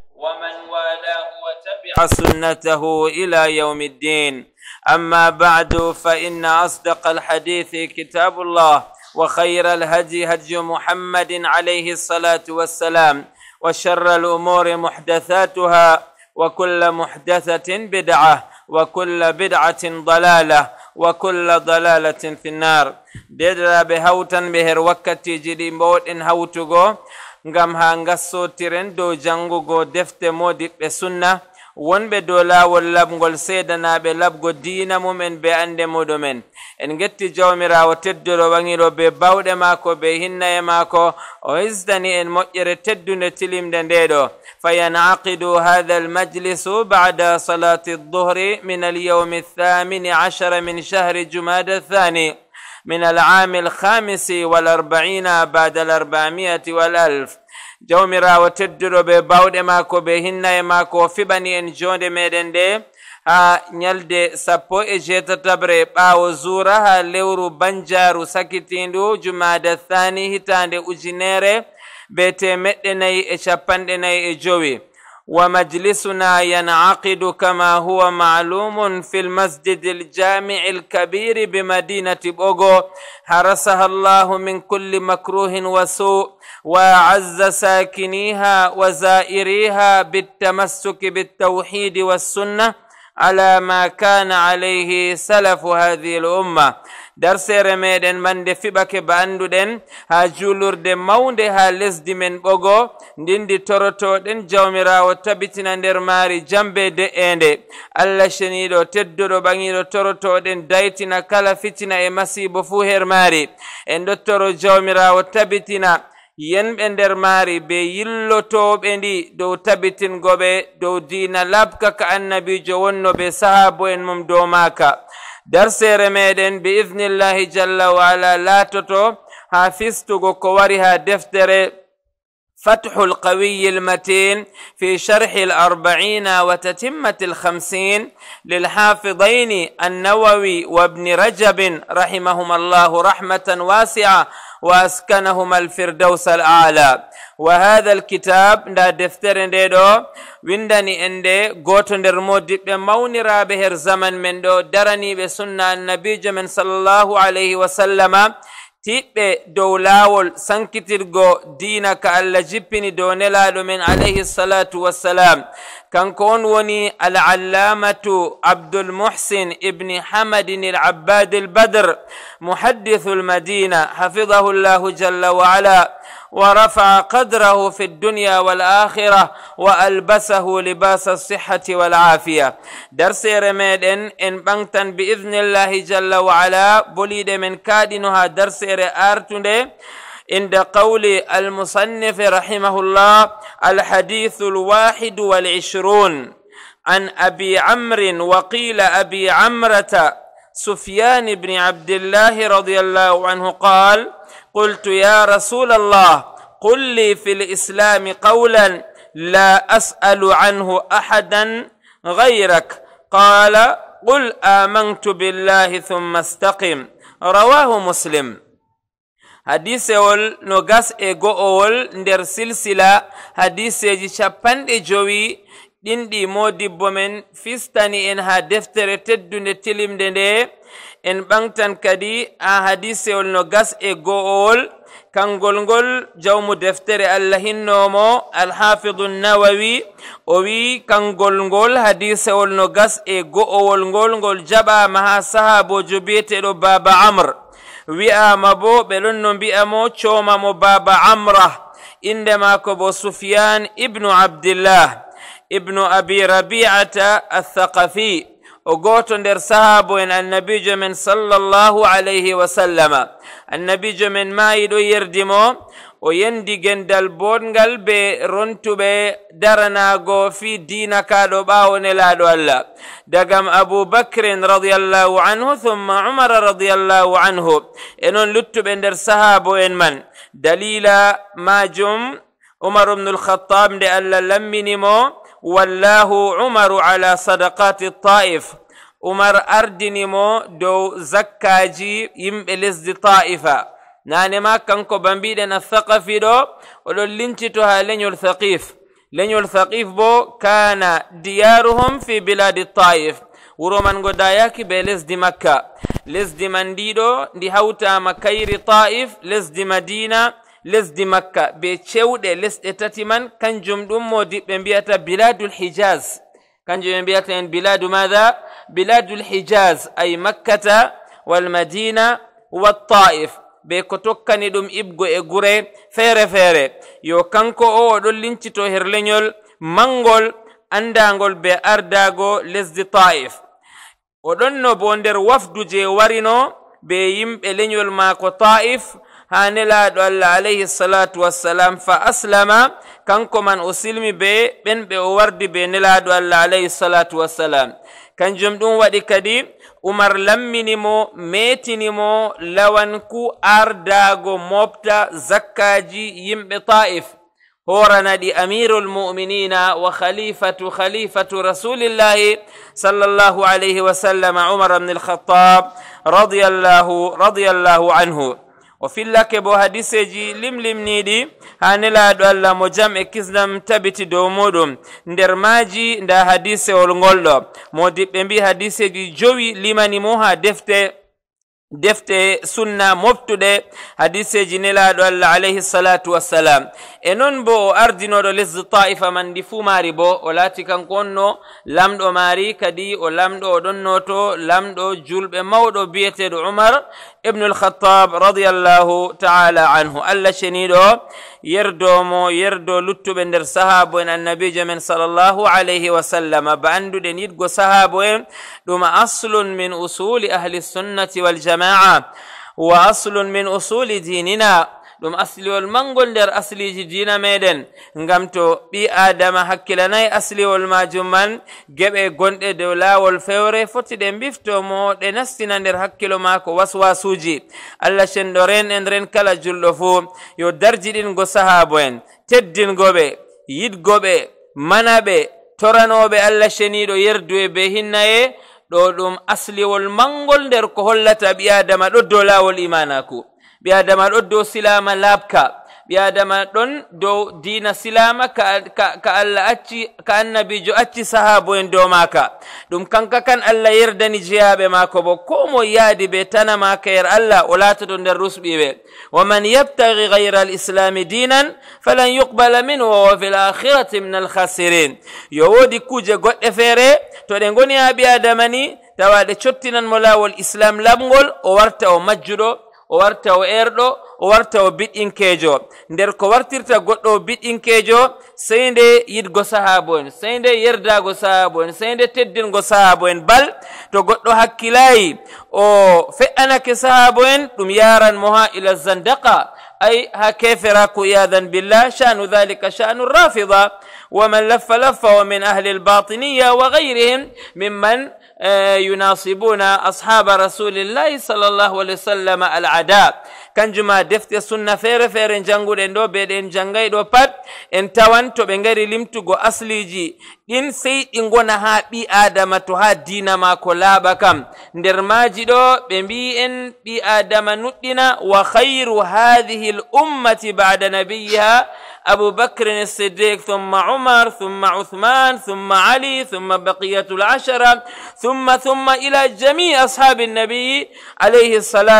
ومن والاه وتبع سنته إلى يوم الدين. أما بعد، فإن أصدق الحديث كتاب الله، وخير الهدي هدي محمد عليه الصلاة والسلام، وشر الأمور محدثاتها، وكل محدثة بدعة، وكل بدعة ضلالة، وكل ضلالة في النار. ديدرا بهوتا بهر وكتي جدي موت إن هوتوغو ngam ha ngassotiren dow jangugo defte modiɓɓe sunna wonɓe dow laawol labgol seedanaɓe labgo diina mumen be ande muɗumen. En getti jawmirawo tedduɗo waŋiɗo be bawɗe maako be hinnaye maako o hisdani en moƴƴere teddunde tilimde ndeɗo. فينعقد هذا المجلس بعد صلاة الظهر من اليوم 18 من شهر جمادى الثاني من العام 45 بعد 400 والألف. جومرا وتدرو بباود ماكو بهنا ماكو في بني ان جوند ميدن دي ها نيالدي سابو اجيتا تبري باو زورا ها لورو بنجارو ساكتيندو جمادى الثاني هتاند اجنيري بيتي مدني اشاباندني اجوي. ومجلسنا ينعقد كما هو معلوم في المسجد الجامع الكبير بمدينة بوغو، حرسها الله من كل مكروه وسوء، وأعز ساكنيها وزائريها بالتمسك بالتوحيد والسنة على ما كان عليه سلف هذه الأمة. درسere meɗen mande fiɓake banduɗen ha julurde mawde ha lesdi men ɓogo ndindi torotoɗen jawmirawo tabitina nder maari jambe de'ende. Allah ceniɗo tedduɗo ɓaŋiɗo torotoɗen daytina kala fitina e masibo fuu her maari. En dottoro jawmirawo tabitina yenɓe nder maari be yillotoɓe ndi dow tabitingoɓe dow diina labka ka annabijo wonno be sahabo en mum dow maaka. darsere meɗen bi idnillahi jalla wa ala latoto ha fistugo ko wari ha deftere فتح القوي المتين في شرح 40 وتتمة 50 للحافظين النووي وابن رجب رحمهما الله رحمة واسعة وأسكنهما الفردوس الأعلى. وهذا الكتاب دا دفتر ديدو وينداني اندي غوتو ندر مودي موني رابهر زمن من دو درني بسنة النبي من صلى الله عليه وسلم tiɓɓe dow laawol sankitirgo diina ka Allah jippini dow nelaaɗo men alayhi salatu wassalam. kanko on woni al-allamatu Abdul Muhsin ibni Hamadin al-Abbad al-Badr muhaddithu al-Madina hafidahu Allahu jalla wa ala ورفع قدره في الدنيا والآخرة وألبسه لباس الصحة والعافية. درس رميدن إن بانتن بإذن الله جل وعلا بوليد من كادنها درس آرتن عند قول المصنف رحمه الله الحديث 21 عن أبي عمرو وقيل أبي عمرة سفيان بن عبد الله رضي الله عنه قال قلت يا رسول الله قل لي في الإسلام قولا لا أسأل عنه أحدا غيرك قال قل آمنت بالله ثم استقم. رواه مسلم. حديث أول نغاس إيغو أول ندر سلسلة حديث يجي شابان إجوي دين مودي بومن فيستاني إنها دفتر تدون تلم دنده en ɓangtan kadi a hadisewol no gas e go'owol kangol ngol jawmu deftere Allah hinnomo alhafidu Nawawi o wi kangol ngol hadisewol no gas e go'owol ngol jaɓama ha sahabojo biyeteɗo Baba Amr wi'ama bo ɓe ɗon no mbi'amo coomamo Baba Amra inde mako bo Sufyan ibnu Abdillah ibnu Abi Rabi'ata al-Thaqafi o goto nder sahabo en annabijo men sallallahu alayhi wa sallama. annabijo men maayiɗo yerdimo o yendi gendal bodngal be rontuɓe daranago fi diina kaɗo ɓawo nelaɗo Allah dagam Abu Bakrin radiyallahu anhu thumma Umar radiyallahu anhu enon luttuɓe nder sahabo en man. dalila majum Umar ibn al-Khattab nde Allah lamminimo wallahu Umaru ala sadaqati Taif. Umar ardinimo dow zakkaji yimɓe lesdi Taifa. nane ma kanko bambiɗen al-Thaqafi ɗo oɗon lincito ha leñol Thaqif leñol thaqif bo kana diyaruhum fi biladi taif wuro man go dayaki be lesdi makka lesdi man ndiɗo ndi hawtama kayri taif lesdi madina lesdi makka be cewɗe lesɗe tati man kanjum ɗum modiɓɓe mbiyata biladul hijaz kanjum ɓe mbiyata en biladu mada biladul hijaz ay makkata wal madina wa taif be ko tokkani ɗum ibgo e gure feere feere yo kanko o oɗon lincito her leñol mangol andagol be ardago lesdi taif oɗon no bo nder wafdu je warino be yimɓe leñol maako taif ha nelaɗo allah alayhi salatu wassalam fa aslama kanko man o silmi be ɓen ɓe o wardi be nelaɗo allah alayhi salatu wassalam kanjum ɗum waɗi kadi umar lamminimo metinimo lawanku ardago mofta zakkaji yimɓe taif horanaɗi amirul mu'minina wa khalifatu rasulillahi sallallahu alayhi wa sallam umar ibn al-khattab radiyallahu anhu o fillake bo hadiseji limlimniɗi ha nelaɗo allah mo jam e kisnam tabiti dow muɗum nder maji nda hadisewol ngolɗo modiɓɓe mbi hadiseji jowi limanimo ha defte sunna moftuɗe hadiseji nelaɗo allah alayhi salatu wassalam e noon bo o ardinoɗo lesdi taifa man ndi fuu maari bo o laati kanko onno lamɗo maari kadi o lamɗo oɗon noto lamɗo julɓe mawɗo biyeteɗo umar ibnu al-khattab radiyallahu ta'ala anhu allah ceniɗo yerdo luttuɓe nder sahabo en annabijo men sallallahu alayhi wa sallam ba anduɗen yiɗgo sahabo en ɗum aslun min usuli ahli sunnati wal jama'a wa aslun min usuli dinina ɗum asliwol mangol nder asliji dina meɗen ngam to ɓi adama hakkilanayi asliwol majum man geɓe gonɗe dow lawol fewre foti ɗe biftomo ɗe nastina nder hakkilo mako waswasuji allah cenɗo ren kala julɗo fuu yo darjiɗingo sahabo en teddingoɓe yiɗgoɓe manaɓe toranoɓe allah ceniɗo yerdu e be hinnaye ɗo ɗum asliwol mangol nder ko hollata ɓi adama ɗo dow lawol imanaku ɓi adama ɗo dow silama labka ɓi adama ɗon dow dina silama ka allah acci ka annabijo acci sahabo en dow maka ɗum kanka kan allah yerdani jeyaɓe mako bo ko mo yaadi be tana maka yer allah o latoto nder rusɓiɓe wa man yabtagi gayra alislami dinan falan yuqbala minhu wa huwa fi l akhirati min alkhasirin yo woodi kuje goɗɗe feere to ɗe goni ha ɓi adama ni tawa ɗe cottinanmo lawol islam labgol o warta o majjuɗo o warta o erɗo o warta o biɗɗinkejo nder ko wartirta goɗɗo o biɗɗinkejo sey nde yiɗgo sahabo en sey nde yerdago sahabo en sey nde teddingo sahabo en bal to goɗɗo hakkilayi o fe'anake sahabo en ɗum yaranmo ha ila zandaka ay ha keferaku iyadan billah shanu dhalika shanu rafida ومن لف ومن أهل الباطنية وغيرهم ممن يناصبون أصحاب رسول الله صلى الله عليه وسلم العداء kanjuma defte sunna feere feere janguɗen ɗo be ɗen jangay ɗo pat en tawan to ɓe ngari limtugo asliji ɗin sey ɗi gona ha ɓi adama to ha dina mako laaɓa kam nder maji ɗo ɓe mbi en ɓi adama nuɗɗina wa khayru hadihi l ummati ba'da nabiyiha أبو بكر الصديق ثم عمر ثم عثمان ثم علي ثم بقية العشرة ثم إلى جميع أصحاب النبي عليه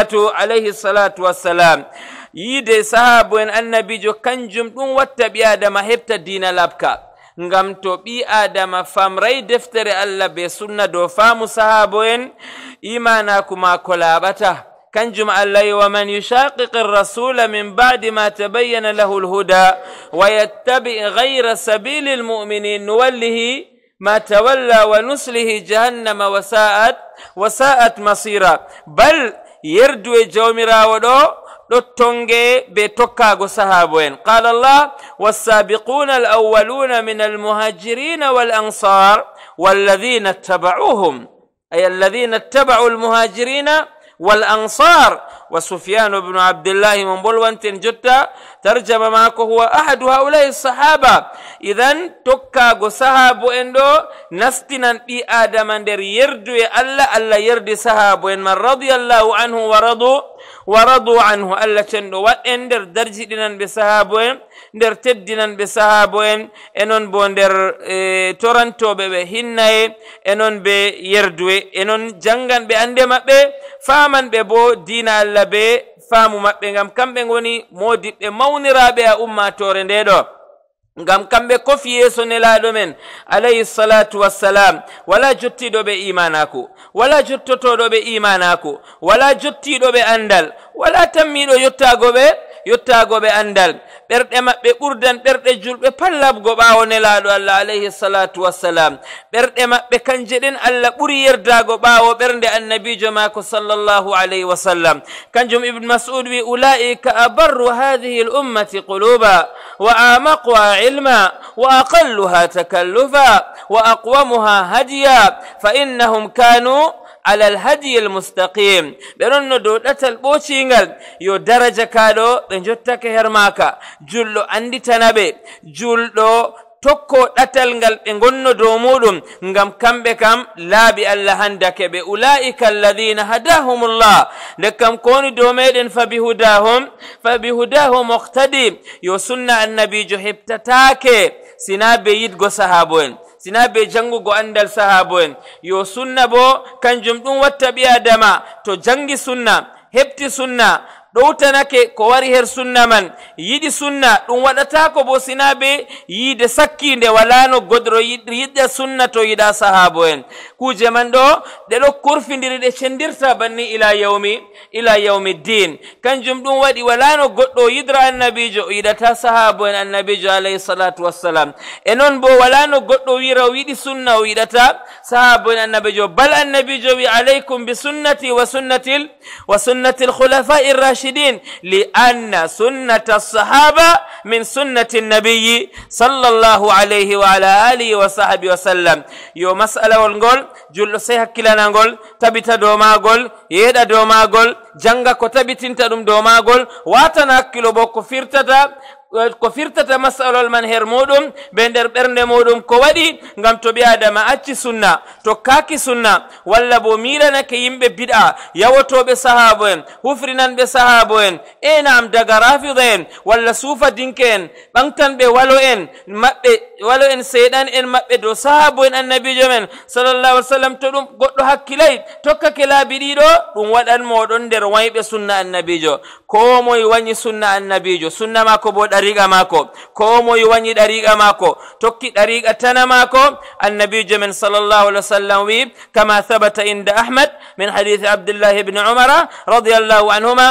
الصلاة والسلام يدي صحاب النبي جو كنجم دون واتبي آدم هبت دين لابكا ngam to ɓi adama famray deftere allah be sunna do faamu sahabo en imanaku mako laaɓata kanjum allah wa man yushaqiq ar-rasul min ba'di ma tabayyana lahu al-huda wa yattabi ghayra sabili al-mu'minin nuwallihi ma tawalla wa nuslihi jahannama wa sa'at masira bal yerdu e jawmirawo ɗo tonge be tokkago sahabo en qala allah was-sabiquna al-awwaluna min al-muhajirin wal-ansar walladhina ittaba'uhum ay alladhina ittaba'u al-muhajirina والأنصار. وسفيان بن عبد الله من بلوانت جتا ترجم معك هو أحد هؤلاء الصحابة. إذن تكا صحاب اندو نستنا بي آدم اندر يردو ألا يرد صحاب من رضي الله عنه ورضوا عنه ألا چندو وإندر درجي دينان بصحاب nder teddinan be sahabo en enon bo nder torantoɓe ɓe hinnaye enon be yerduwe enon jangan ɓe ande maɓɓe faman ɓe bo dina Allah be faamu maɓɓe ngam kamɓe ngoni modiɓɓe mawniraɓe a ummatore nde ɗo ngam kamɓe kofi yeeso nelaɗo men alayhi salatu wassalam wala jottiɗo ɓe imanako wala jottotoɗo ɓe imanako wala jottiɗo ɓe andal wala tammiɗo yottago ɓe andal ɓerɗe maɓɓe ɓurdan ɓerɗe julɓe pallabgo ɓaawo nelaɗo Allah alayhi salatu wassalam ɓerɗe maɓɓe kanje ɗen Allah ɓuri yerdago ɓaawo ɓernde annabijo mako sallallahu alayhi wa sallam. kanjum ibn mas'ud wi ulaika abarru hadhihi al ummati quluba wa amaquha ilma wa aqalluha takallufa wa aqwamuha hadiya fa innahum kanu على الهدي المستقيم برونو دو داتال بوچينغال يو درجه كادو بنجوتاك هرماكا جولو اندي تنابي جولو tokko ɗatal ngal ɓe gonno dow muɗum ngam kamɓe kam laabi Allah handake ɓe ulaika alladhina hadahumullah nde kam ko woni dow meɗen fa bihudahum muqtadi yo sunna annabijo heɓtatake sina be yidgo sahabo en sina be jangugo andal sahabo en yo sunna bo kanjum ɗum watta ɓi adama to jangi sunna heɓti sunna ɗowtanake ko wari her sunna man yiɗi sunna ɗum waɗata ko bo sina be yiide sakkinde wala no goɗɗo yiɗa sunna to yiɗa sahabo en kuje man ɗo ɗe ɗo kurfidiri ɗe cendirta banni ila yawmi din kanjum ɗum waɗi wala no goɗɗo yidra annabijo o yiɗata sahabo en annabijo alayhi salatu wassalam e noon bo wala no goɗɗo wira o yiɗi sunna o yiɗata sahabo en annabijo bal annabijo wi alaykum bi sunnati wa sunnati al-khulafa'i ar-rashidin لأن سنة الصحابة من سنة النبي صلى الله عليه وعلى آله وصحبه وسلم يو مسألة والنقول جل سيها كلا نقول تبت دوما قول يدا دوما قول جنگا كتبت انت دوما قول واتنا كيلو بوكو firtata masalol man her muɗum be nder ɓernde muɗum ko waɗi ngam to ɓi adama acci sunna to kaki sunna walla bo miranake yimɓe bid'a yawotoɓe sahabo en hufrinanɓe sahabo en enam daga rafida en walla suufa dinke en ɓantanɓe walo en seyɗan en maɓɓe dow sahabo en annabijo men sallallahu alih w sallam to ɗum goɗɗo hakkilay tokkake laabi ɗiɗo ɗum waɗanmo ɗon nder wayɓe sunna annabijo ko moye wañi sunna annabijo sunna mako bo ɗariqa mako ko moye wañi ɗariqa mako tokki ɗariqa tana mako annabijo men sallallahu alih wa sallam wi kama thabata inda ahmad min hadithi abdullah ibn umara radiyallahu anhuma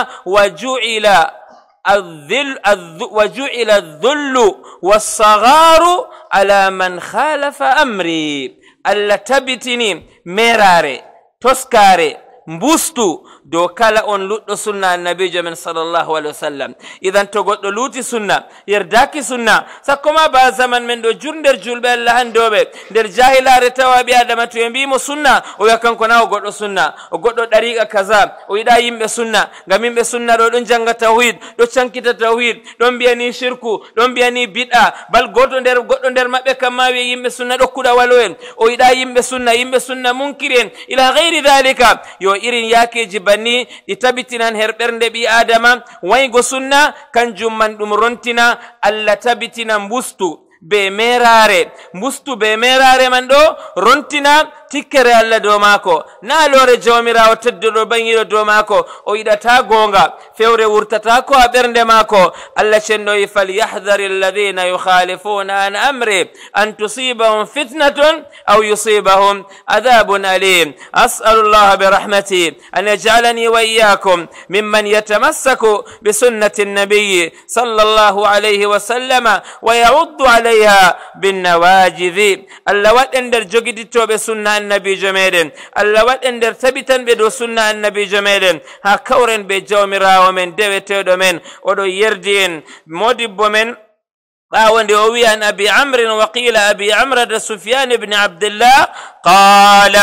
وجعل الذل والصغار على من خالف أمري ألا تبتني مراري تسكاري مبستو دو كلا on luddo sunna annabijo men sallallahu alaihi wasallam idan to goddo luti sunna yerdaki sunna sakoma ba zaman men do jurnder julbe Allah handobe der jahilare tawabi adama to yembi mo sunna o yakan ko nawo goddo sunna o goddo dariqa kaza o yida yimbe sunna ngam yimbe sunna do don janga tauhid do cankita tauhid don biyani shirku don biyani bid'a bal goddo nder mabbe kamma wi yimbe sunna do kuda waloen o yida yimbe sunna munkiren ila ghairi dhalika yo irin yake jiban ni ɗi tabitinan her ɓernde ɓi adama waygo sunna kanjum man ɗum rontina Allah tabitina mbustu be merare man ɗo rontina tikkere Allah dow maako na lore jawmirawo tedduɗo bangiɗo dow maako o yiɗata gonga fewre wurtata ko a ɓernde maako Allah cennoyi falyahdhari alladhina yukhalifuna an amri an tusibahum fitnatun aw yusibahum adhabun alim as'alu Allah birahmati an yaj'alani wa iyyakum mimman yatamassaku bi sunnati an-nabiy sallallahu alayhi wa sallama wa ya'uddu alayha bin nawajidhi Allah waɗen nder jogidittoɓe sunna annabijo meɗen Allah waɗen nder tabitan ɓe dow sunna annabijo meɗen ha kawren ɓe jawmirawo men deweteɗo men oɗo yerdi en modibbo men ɓawonde o wi an abi amrin wa qila abi amrata sufyan ibn abdillah qala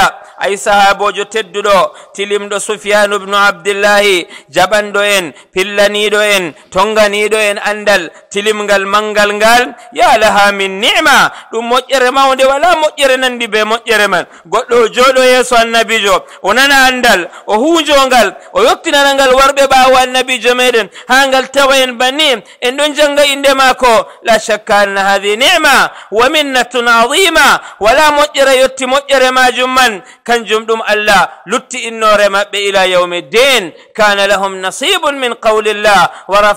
أي صحابو جو تددو تلم دو سفيان بن عبد الله جبان دو إن بلاني دو إن تونغاني دو إن أندل تلم غال منغال غال يا لها من نعمة دو مجر ماونده ولا مجر نندي بي مجر من قلو جودو يسو النبي جو ونانا أندل وهوجو غال ويكتنا نغال وربي باو النبي جو ميدن هانغال توين بنيم إن دون جنغ إندماكو لا شك أن هذه نعمة ومنة عظيمة ولا مجر يتي مجر ما جمن كان جمدم الله لتي النور ما إلى يوم الدين كان لهم نصيب من قول الله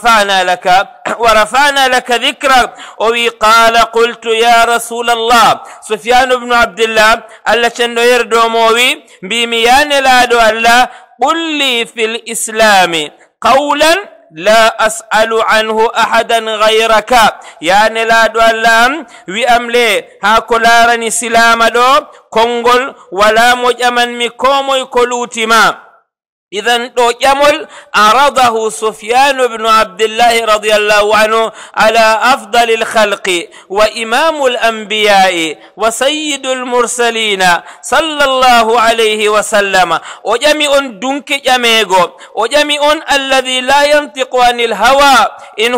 ورفعنا لك ذكرك وقال قلت يا رسول الله سفيان بن عبد الله الله شنو يردو موي بميان لا دو الله قل لي في الإسلام قولا لا أسأل عنه أحدا غيرك يعني لا دوالام ويأملي هاكولارني سلام دو كونغول ولا مجمن مكومو يكولوتما إذن دو يمل عرضه سفيان بن عبد الله رضي الله عنه على أفضل الخلق وإمام الأنبياء وسيد المرسلين صلى الله عليه وسلم وجميع دنك جميعو وجميع الذي لا ينطق عن الهوى إن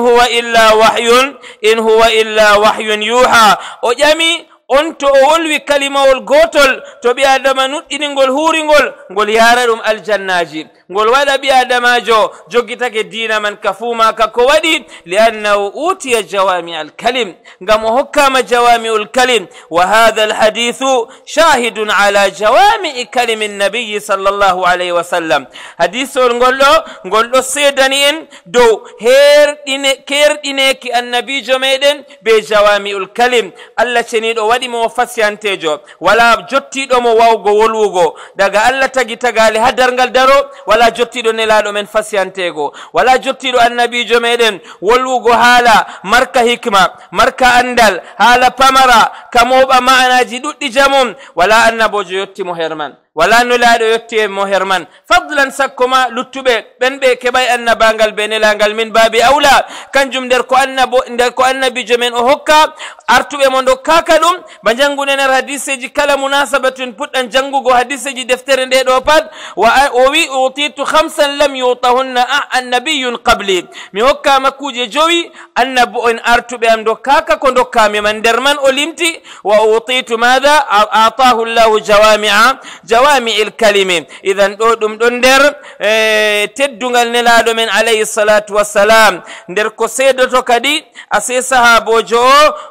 هو إلا وحي يوحى وجميع onto o wolwi kalimawol gotol to bi adama nuddiningol huringol ngol yaraɗum aljannaji ngol waɗa bi adamajo joggitake dina man kafuma kako waɗi liannahu utiya jawami alkalim ngam o hokkama jawami'ul kalim wa hadha alhadithu shahidun ala jawami'i kalimi nnabiyi sallallahu alayhi wa sallam hadisol ngol ɗo seedani en dow kerɗineki annabijo meɗen be jawami'ul kalim allah ceniɗo waɗi mo fasiyantejo wala jottiɗo mo wawgo wolwugo daga allah tagi tagali ha dargal daro wala jottiɗo nelaɗo men fasiyantego wala jottiɗo annabijo meɗen wolwugo haala marka hikma marka andal haala pamara kamoɓa ma'anaji ɗuɗɗi jamum wala annabojo yottimo herman wala nulaɗo yotti mo herman fadlan sakkoma luttuɓe ɓenɓe keɓay annabangal be nelangal min baabi awla kanjum nder ko annabijo men o hokka artuɓe mo dokkaka ɗum ba jangunener hadiseji kala munasabatun puɗɗan jangugo hadiseji deftere nde ɗo pat o wi utitu 5 lam yutahunna annabiyun qabli mi hokkama kuje jowi annabo en artuɓe am dokkaka ko dokkami man nder man o limti wa utitu madha atahu llahu jawami الكلمة إذن دم دندر تدونغال نلادو من عليه الصلاة والسلام ندر كسيدو كدي أسيسها بوجو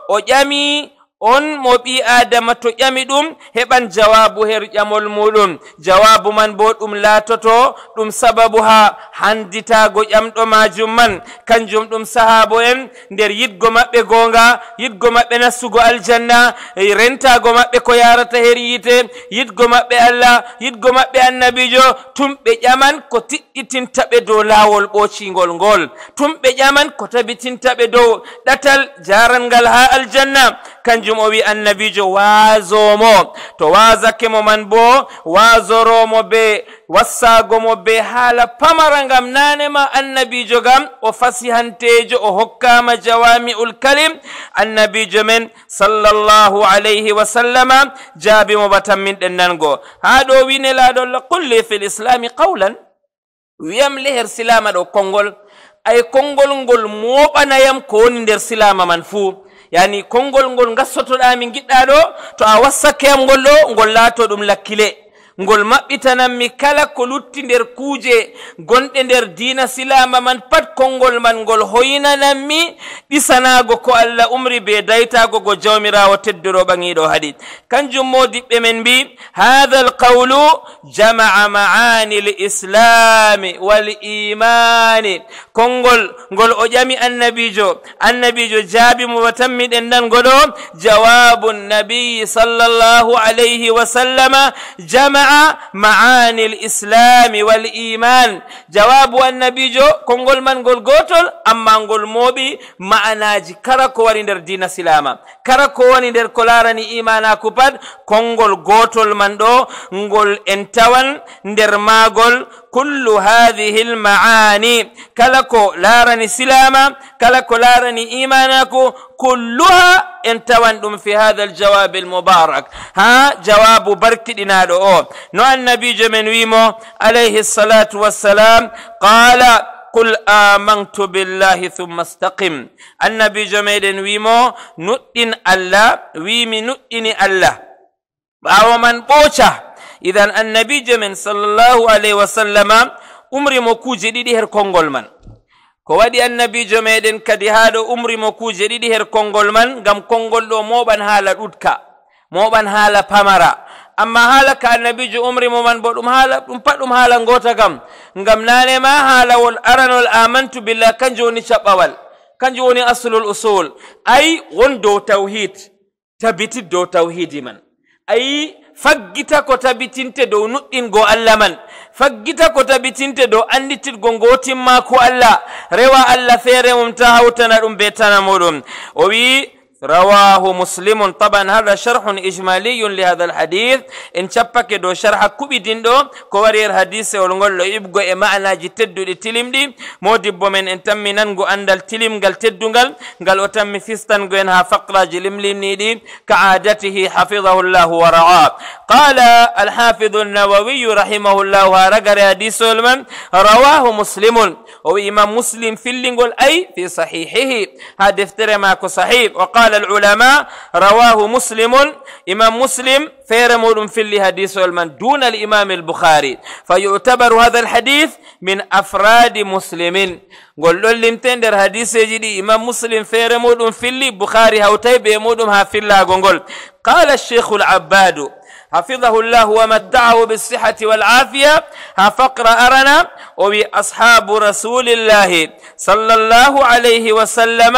وجامي on mo ɓi adama to ƴami ɗum heɓan jawabu her ƴamol muɗum jawabu man bo ɗum laatoto ɗum sababu ha handitago ƴamɗo majum man kanjum ɗum sahabo en nder yidgo maɓɓe gonga yidgo maɓɓe nastugo aljanna rentago maɓɓe ko yarata her yite yidgo maɓɓe allah yidgo maɓɓe annabijo tum ɓe ƴaman ko tiɗɗitintaɓe dow lawol ɓocingol ngol tum ɓe ƴaman ko tabitintaɓe dow ɗatal jarangal ha aljanna kanjum o wi annabijo waazomo to waazake mo man bo waazoromo be wassagomo be haala pamara ngam nanema annabijo gam o fasihantejo o hokkama jawami'ul kalim annabijo men sallallahu alayhi wa sallama jaabimo batam min ɗen nango ha ɗo wi nelaɗo Allah qulli fil islami qawlan wiyam leher silama ɗo konngol ay konngol ngol moɓanayam ko woni nder silama man fuu yani konngol ngol gassotoɗami giɗɗa ɗo to a wassake am ngol ɗo ngol laato ɗum lakkile ngol maɓɓitanammi kala ko lutti nder kuuje gonɗe nder diina silama man pat konngol man ngol hoynanammi ɗisanago ko Allah umri be daytago go jawmirawo teddoro ɓaŋiɗo haɗi kanjum modiɓɓe men mbi hadha alqawlu jama'a ma'ani lislami wal imani konngol ngol o ƴami annabijo jaabimo watanmiɗen nangoɗo jawabu nabiyi sallallahu alayhi wa sallama jama'a معاني الإسلام والإيمان جواب النبي جو كونغول من غول غوتول أما غول موبي معناجي كراكو وريندر دين سلاما كراكو وريندر كولاراني إيمانا كوباد كونغول غوتول من دو غول انتوان ندر ماغول كل هذه المعاني كلكو لارني سلاما كلكو لارني إيمانكو كلها انتوانتم في هذا الجواب المبارك. ها جواب برك دينادو نو النبي جمن ويمو عليه الصلاة والسلام قال قل آمنت بالله ثم استقم. النبي جميدن ويمو نؤتن الله ويمي نؤتني الله باو من بوچا. إذن النبي جمن صلى الله عليه وسلم umri mo kuje ɗiɗi her konngol man ko waɗi annabijo meɗen kadi haɗo umri mo kuje ɗiɗi her konngol man ngam konngol ɗo moɓan haala ɗutka moɓan haala pamara amma haala ka annabijo umri mo man bo ɗum pat ɗum haala ngota kam ngam nanema haalawol aranol amantu billah kanjum woni caɓɓawal kanjum woni aslul usul ay won dow tawhid tabiti dow tawhidi man ay faggita ko tabitinte dow nuɗɗingo Allah man faggita ko tabitinte dow anditirgo ngotimma ko Allah rewa Allah feere mum ta hawtana ɗum be tana muɗum o wi رواه مسلم. طبعا هذا شرح إجمالي لهذا الحديث إن شبك دو شرح كوبيدين دو كوارير حديث ولنقول له يبقى معنى جتدو لتلم دي مودب من انتم ننقو عند التلم قال تدنقل قال وتم فيستن قينها فقرة جلم لمنيدي كعادته حفظه الله ورعاه. قال الحافظ النووي رحمه الله رقر حديث المن رواه مسلم وإمام مسلم في اللنقل أي في صحيحه هذا افتر ماكو صحيح. وقال العلماء رواه مسلم إمام مسلم فيرمول في الحديث والمن دون الإمام البخاري فيعتبر هذا الحديث من أفراد مسلمين. قل له لمتندر حديث جدي إمام مسلم فيرمول في البخاري هاو تيب يمودهم في الله قنقل. قال الشيخ العباد حفظه الله ومتعه بالصحة والعافية فقر أرنا وبأصحاب رسول الله صلى الله عليه وسلم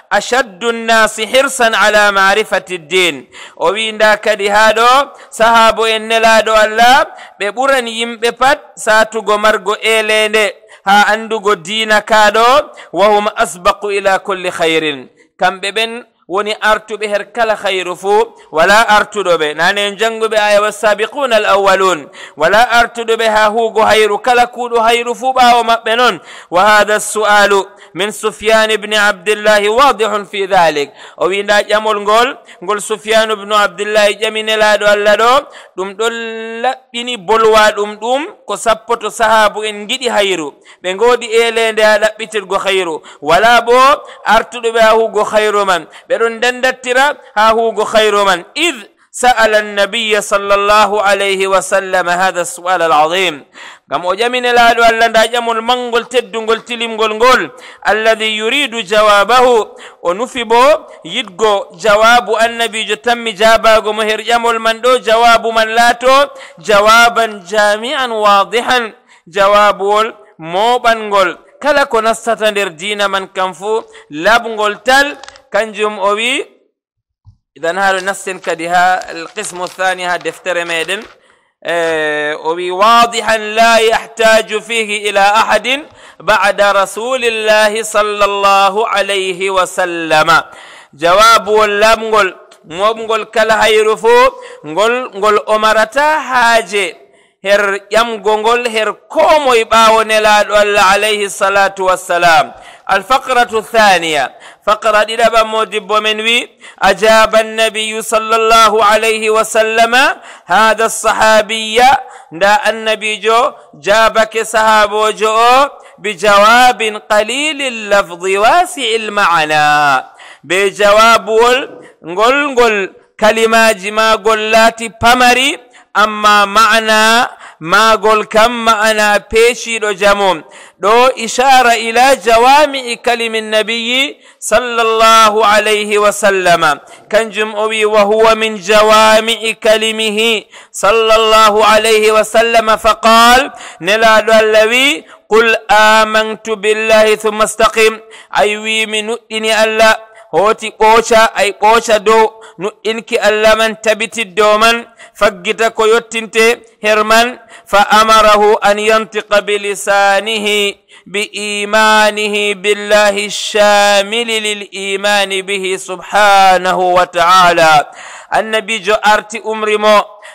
أشد الناس حرصا على معرفة الدين وبيندا كدهادو صحابو إنلادو الله ببورن يمبپت ساتو غمرغو إليني ها أندو دين كادو وهم أسبق إلى كل خير كم ببن وني أرتو بهر كلا خير فو ولا أرتو به نانين جنگو بآية والسابقون الأولون ولا أرتو بها هو خير كلا كودو خير فو باو مبنون. وهذا السؤال من سفيان بن عبد الله واضح في ذلك وإن جمول نقول سفيان بن عبد الله جمين لادو اللادو دم دول بني بلوا دم كسبتو صحابو إن جدي خيرو بنغودي إيلين ده لبتر خيرو ولا بو أرتو بها هو خير من دندترا ها هو خير من. إذ سأل النبي صلى الله عليه وسلم هذا السؤال العظيم كم أجمن الهدو ألندا جمل منغل تدنغل تلمغل الذي يريد جوابه ونفبو يدغو جواب النبي جتم جاباغو مهر جمل من دو جواب من لاتو جوابا جامعا واضحا جواب موبنغل كلا كنستندر دين من كنفو لابنغل تل كنجم أوي. إذن هذا نص كدها القسم الثاني هذا دفتر ميدن أوي واضحا لا يحتاج فيه إلى أحد بعد رسول الله صلى الله عليه وسلم. جواب اللامغل موبنغل كلا هيرفو نقول أمرتا حاجة هر يمغنغل هر كومو يباو نلال الله عليه الصلاة والسلام. الفقرة الثانية فقرة إلى مودب منوي أجاب النبي صلى الله عليه وسلم هذا الصحابي دا النبي جو جابك صحابو جو بجواب قليل اللفظ واسع المعنى بجواب نقول كلمات ما قلاتي بمري أما معنى ما قل كم معنى بيشي دو جموم دو إشارة إلى جوامع كلم النبي صلى الله عليه وسلم كان جمعوي وهو من جوامع كلمه صلى الله عليه وسلم فقال نلاد اللوي قل آمنت بالله ثم استقم أيوي من إني الله هوتي قوشا أي قوشا دو إنك الله من تبت الدومن فقتك يتنت هرمان فأمره أن ينطق بلسانه بإيمانه بالله الشامل للإيمان به سبحانه وتعالى. النبي جو أرتي أمرمو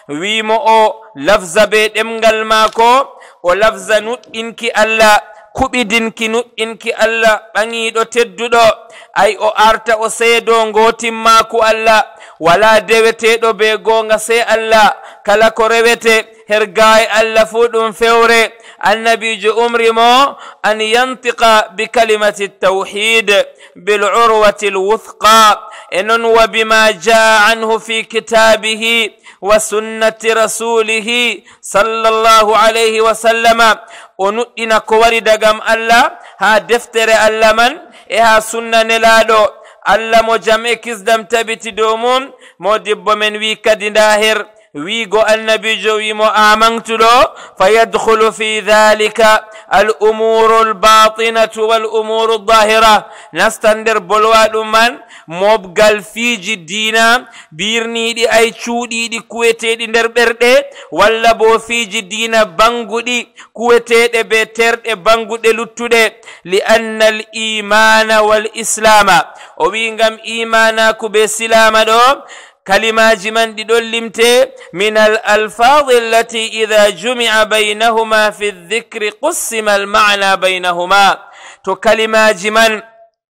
wimo o lafza be ɗemgal maako o lafza nuɗɗinki Allah kuɓidinki nuɗɗinki Allah ɓaŋiiɗo tedduɗo ay o arta o seedo ngotimmaku Allah wala deweteɗo be gonga sey Allah kala ko rewete hergaye Allah fu ɗum fewre annabijo umrimo an yantiqa bikalimati tawhid bil'urwati alwuthqa enon wa bima jaa anhu fi kitabihi wa sunnati rasulihi sallallahu alayhi wa sallama o nuɗɗina ko wari dagam Allah ha deftere Allah man e ha sunna nelaɗo Allah mo jam e kisdam tabiti dow mum mo debbo men wi kadi ndahir wiigo annabijo wimo amantuɗo fa yadkhulu fi dhalika al umuru al batinatu wal umuru al dahira nastan nder bolwa ɗum man mobgal fiiji diina birniɗi ay cuuɗiɗi kuweteɗi nder ɓerɗe walla bo fiiji diina banguɗi kuweteɗe be terɗe banguɗe luttuɗe li anna al imana wal islama o wi ngam imanaku be silama ɗo كلماج من دلمت من الألفاظ التي إذا جمع بينهما في الذكر قسم المعنى بينهما تو كلماج من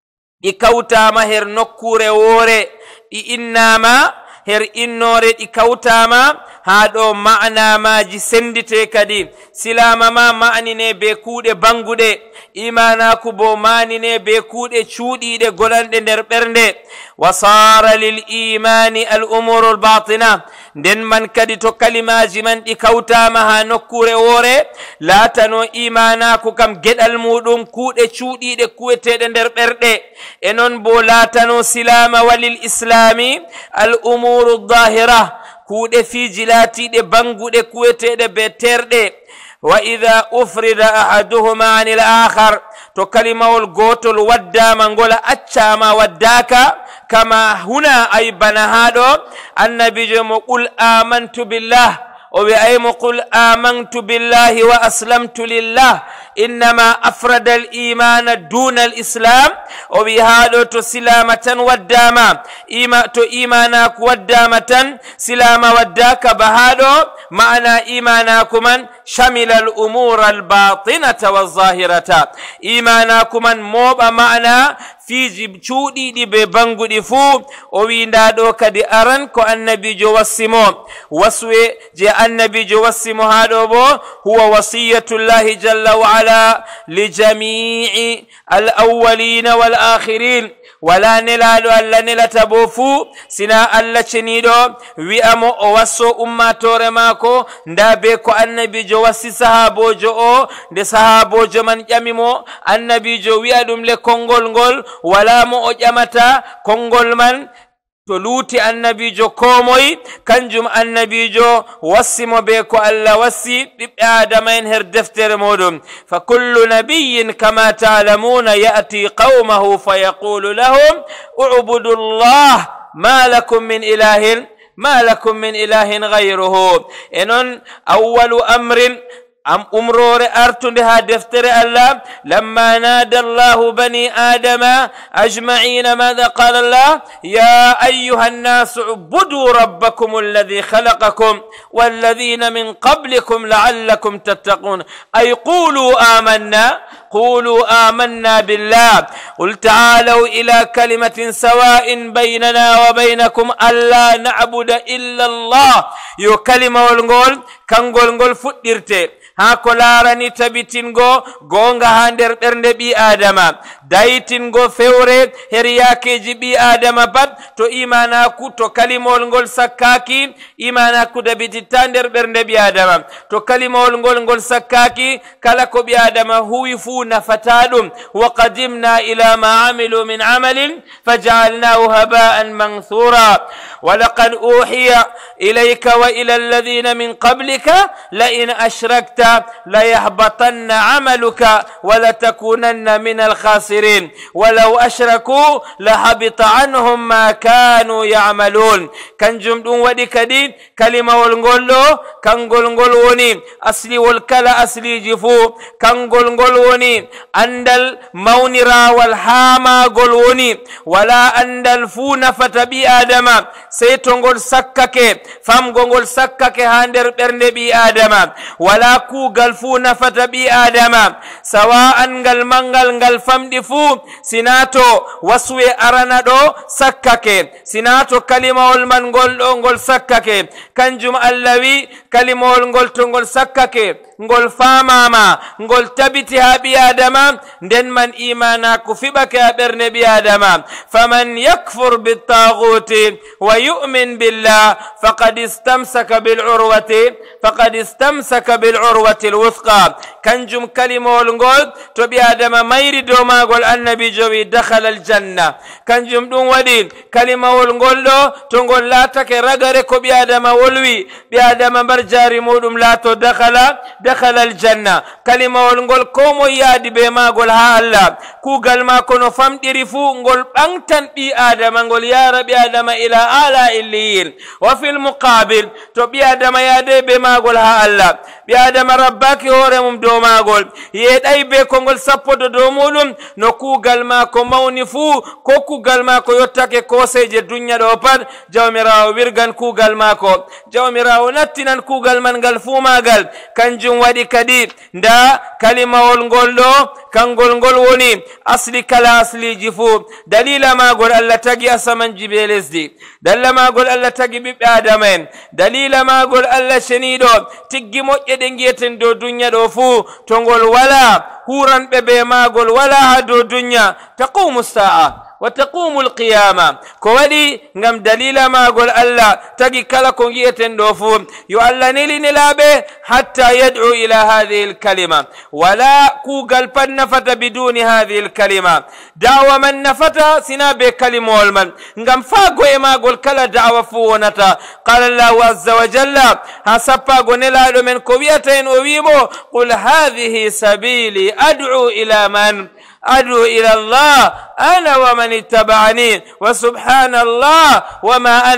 إكوتا مهر نكور ووري إنما هر إنوري إكوتاما هادو معنى ما جسندته كدي سلام ما معنى بكود بانغود إيماناكو بو معنى بكود شودي دي غلان دي نربرنده وصار للإيمان الأمور الباطنة دن من كدي تو كلماج من إكوتاما ها نكور ووري لا تنو إيماناكو كم جد المودون كود شودي دي كوته دي نربرنده إنون بو لا تنو سلام وللإسلامي الأمور الظاهرة كود في جلاتي دي بانغو دي كويتي دي بيتر دي وإذا أفرد أحدهما عن الآخر تو كلمة الغوتل ودا منغولا أتشاما وداكا كما هنا أي بنهادو النبي جمع قل آمنت بالله وبأيم قل آمنت بالله وأسلمت لله إنما أفرد الإيمان دون الإسلام وبهذا تسلامة وداما إيمانك ودامة سلام وداك بهذا معنى إيمانكم شمل الأمور الباطنة والظاهرة إيمانكم موب معنى في جبشودي دي ببنغو دي فو ويندادو كدي أرن كو النبي جو وسمو وسوي جي النبي جو وسمو هادو بو هو وصية الله جل وعلا لجميع الأولين والآخرين ولا نلالو ألا نلتبوفو سنا ألا چنيدو ويأمو واسو أماتور ماكو ندابيكو النبي جو وسي صحابو جو دي صحابو جو من يميمو النبي جو ويأدوم لكونغول ngol wala mo o ƴamata konngol man to luuti annabijo komoy kanjum annabijo wassimo be ko Allah wassi ɓiɓɓe adama en her deftere moɗum fa kullu nabiyyin kama ta'lamuna ya'ti qawmahu fa yaqulu lahum u'budu llah ma lakum min ilahin ghayruhu enon awwalu amrin أمرور أرتندها دفتر الله لما نادى الله بني آدم أجمعين ماذا قال الله يا أيها الناس اعبدوا ربكم الذي خلقكم والذين من قبلكم لعلكم تتقون أي قولوا آمنا بالله قل تعالوا إلى كلمة سواء بيننا وبينكم ألا نعبد إلا الله يو كلمة والنقول كنقول فدرته hako larani tabitingo gonga hander ɓernde ɓi adama daytingo fewre her yakeji ɓi adama pat to imanaku to kalimol ngol sakkaki imanaku dabititta nder ɓernde ɓi adama to kalimol ngol sakkaki kala ko ɓi adama huwi fu nafata ɗum wa qadimna ila ma amilu min amalin faj'alnahu haba'an manthura ولقد أوحي إليك وإلى الذين من قبلك ذلك لئن أشركت ليحبطن عملك ولتكونن من الخاسرين ولو أشركوا لحبط عنهم ما كانوا يعملون. كنجم دون ودي كدين كلمة والنقولو كنقول وني أصلي والكلا أصلي جفو كنقول وني أندل مونرا والهاما قول وني ولا أندل فون فتبي آدم سيتونغول سكك فامغول سكك هاندر برنبي آدم ولا كو غلفون فتبي آدم سواء غل منغل غل فمدفو سيناتو وسوي أرانادو سكك سيناتو كلمة والمنغول سكك كنجم اللوي كلمة والنقول سكك ngol famama ngol tabiti ha bi adama nden man imana ko fibake ha berne bi adama faman yakfur bit taghuti wa yu'min billah faqad istamsaka bil urwati al wuthqa kanjum kalimol ngol to bi adama mayri do magol annabi jowi dakhala al janna kanjum dum wadi kalimol ngol do to ngol latake ragare ko bi adama wolwi bi adama barjari mudum lato dakhala الجنة كلمة ونقول كومو يادي بما قول ها الله كوغل ما كنو فمدري فو نقول بانتن بي آدم نقول يا ربي آدم إلى آلاء الليل وفي المقابل تو بي آدم يادي بما قول ها الله بي آدم رباكي هورمم دو ما قول يد أي بيكو نقول سبو دو مولم نو كوغل ما كو موني فو كوغل ما كو يوتاكي كوسي جي دنيا دو پاد جو مراو ويرغن كوغل ما كو جو مراو نتنان كوغل من قل فو ما قل كنجم ودي كدي دا كلمة والنقولو كنقول وني أصلي كلا أصلي جفو دليل ما قول الله تجي أسمن جبيلس دي دليل ما قول الله تجي بآدمين دليل ما قول الله شنيدو تجي مؤيدين دو دنيا دو فو تنقول ولا هوران ببي ما قول ولا هدو دنيا تقوم الساعة وتقوم القيامة كودي نعم دليل ما قول الله تجي كلا كونجيتن دوفو يو الله نيلي نلابه حتى يدعو إلى هذه الكلمة ولا كوغل بن نفت بدون هذه الكلمة دعوة من نفت سنا بكلمة والمن نعم فاقوي ما قول كلا دعوة فونتا قال الله عز وجل هسبا قنلا من كويتين ويبو قل هذه سبيلي أدعو إلى من أدعو إلى الله أنا ومن اتبعني وسبحان الله وما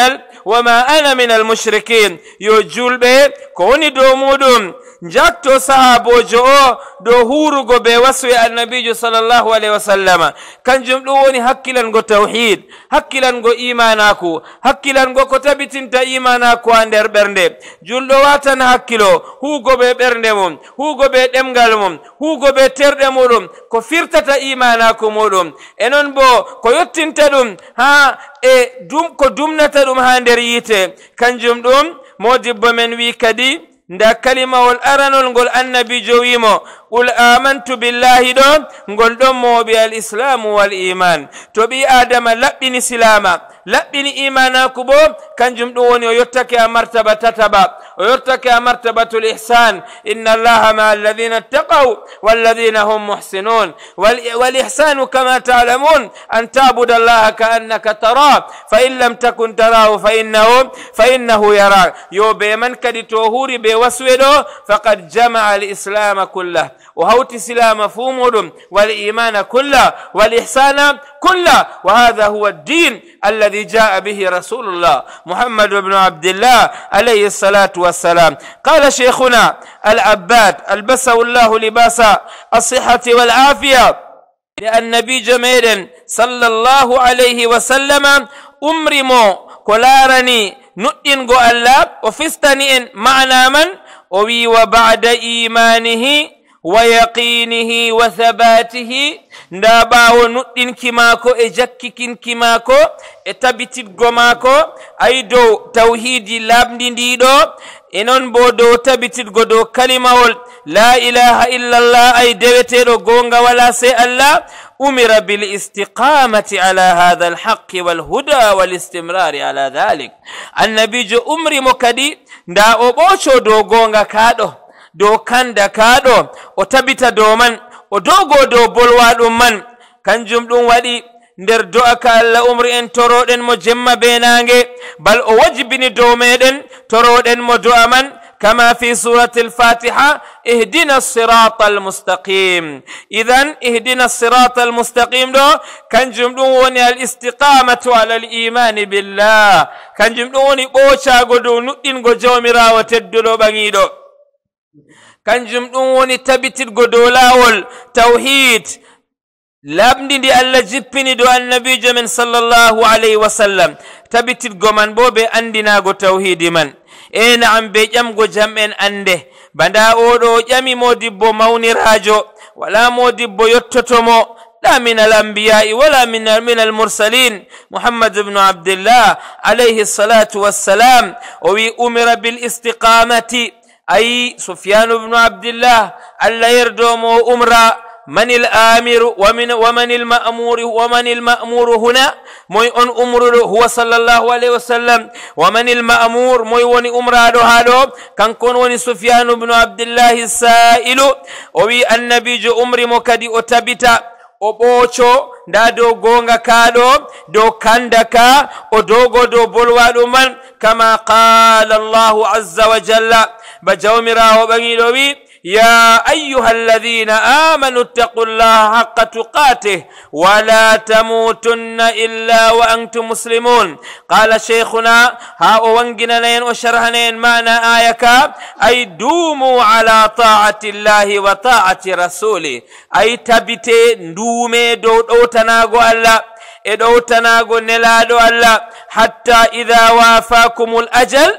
أنا من المشركين يجول به كوني دومودم جاكتو صحابو جو دو هورو بي وسوي النبي صلى الله عليه وسلم كان جملوني حكيلان غو توحيد حكيلان غو إيماناكو حكيلان غو كتابتين تا إيماناكو اندر برنده جلو واتن حكيلو هو بي برندمم هو بي دمغالمم هو بي تردمولم كو فيرتتا إيماناكو مولم انون بو كو يتنتدم ها دوم كو دومنتدم هاندر يته كان جمدوم مودب من وي كدي nda kalima wal aranol ngol annabi jowimo qul amantu billahi don ngol don mo bi al islam wal iman to bi adama labbini silama labbini imana ko bo kanjum do woni o yottake a martaba tataba o yottake a martabatul ihsan inna allaha ma alladhina ittaqaw wal ladhina hum muhsinun wal ihsanu kama ta'lamun an ta'budu allaha ka'annaka tara fa in lam takun tarahu fa innahu yarak yo be man kadi to huri be وسويدو فقد جمع الإسلام كله وهوت الإسلام مفهوم والإيمان كله والإحسان كله وهذا هو الدين الذي جاء به رسول الله محمد بن عبد الله عليه الصلاة والسلام قال شيخنا العباد ألبسه الله لباس الصحة والعافية لأن النبي جميل صلى الله عليه وسلم أمرمو كلارني نؤين قو الله وفستنين معنى من ووي وبعد إيمانه ويقينه وثباته ndabaawo nuɗɗinki maako e jakkikinki maako e tabititgo maako ay dow tawhidi laabndi ndiɗo e non bo dow tabititgo dow kalimawol la ilaha illallah ay deweteɗo gonga wala sey allah أمر بالاستقامة على هذا الحق والهدى والاستمرار على ذلك النبي جو أمري مكدي دا أبوشو دو غونغا كادو دو كاندا كادو وتبت دو من ودوغو دو بلواد من كان جمدون ودي nder do'a ka Allah umri en toroɗen mo jemma be nange bal o wajibini dow meɗen toroɗen mo do'a man كما في سورة الفاتحة اهدنا الصراط المستقيم. إذن اهدنا الصراط المستقيم دو كان جمدوني الاستقامة على الإيمان بالله كان جمدوني بوشا قدو نؤين قو جومرا وتدلو بغيدو كان جمدوني تبتد قدو لاول توحيد لابني دي الله جبني دو النبي جمن صلى الله عليه وسلم تبتد قمان بوبي عندنا قو توحيد من نعم بيجم قو جمعن عنده بندا أودو جمي مودبو موني راجو ولا مودبو يتتمو لا من الأنبياء ولا من المرسلين محمد بن عبد الله عليه الصلاة والسلام وي أمر بالاستقامة أي سفيان بن عبد الله ألا يردوم أمرا من الآمر ومن المأمور هنا موي أن أمر هو صلى الله عليه وسلم ومن المأمور موي وني أمرادو هادو كان كون وني سفيان بن عبد الله السائل وي النبي جو أمر مكدي أتبتا obocho nda do gonga kado do kandaka o dogo do bolwado man kama qala Allah azza wa jalla bajawmira wa bangidowi يا أيها الذين آمنوا اتقوا الله حق تقاته ولا تموتن إلا وأنتم مسلمون. قال شيخنا ها وانجنين وشرهنين معنى آيكا أي دوموا على طاعة الله وطاعة رسوله أي تبتي دومي دو تناغو الله إدو تناغو نلادو الله حتى إذا وافاكم الأجل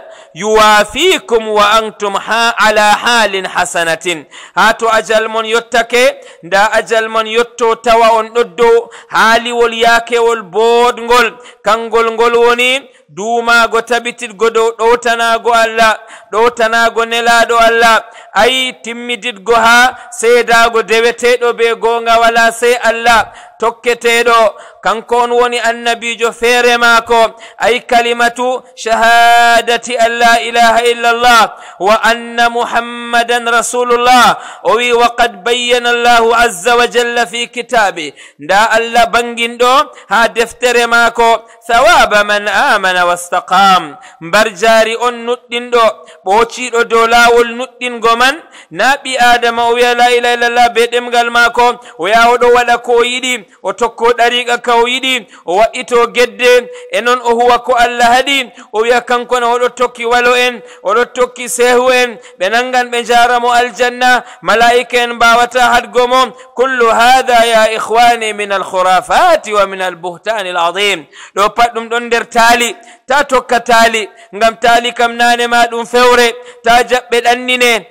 يوافيكم وأنتم على حال حسنة. هاتو أجل من يتكي دا أجل من يتو توا ندو حالي والياكي والبود نقول كنقول نقولوني دوما غو تبتت غو دوتنا غو الله دوتنا غو نلادو الله أي تمدد غوها سيدا غو دوتيدو بي غونغا ولا سي الله tokketeɗo kankon woni annabijo feere maako ay kalimatu shahadati an la ilaha illa allah wa anna muhammadan rasulullah o wi wa qad bayyana allahu azza wa jalla fi kitabi nda allah banginɗo ha deftere maako thawaba man amana wastaqam mbar jaari on nuɗɗinɗo ɓoociɗo dow laawol nuɗɗingo man na ɓi adama o wiya la ilaha illallah be ɗemgal maako o yaha oɗo waɗa ko yiɗi o tokko ɗariqa ka o yiɗi o wa'ito gedde e noon o huwa ko allah haɗi o wiya kankona oɗo tokki walo en oɗo tokki sehu en ɓe nangan ɓe jaramo aljanna malaika en mbawata hadgo mo kullu hada ya ikhwani min alkhurafati wa min albuhtani alazim ɗo pat ɗum ɗon nder taali ta tokka taali ngam taali kam nane ma ɗum fewre ta jaɓɓe ɗannine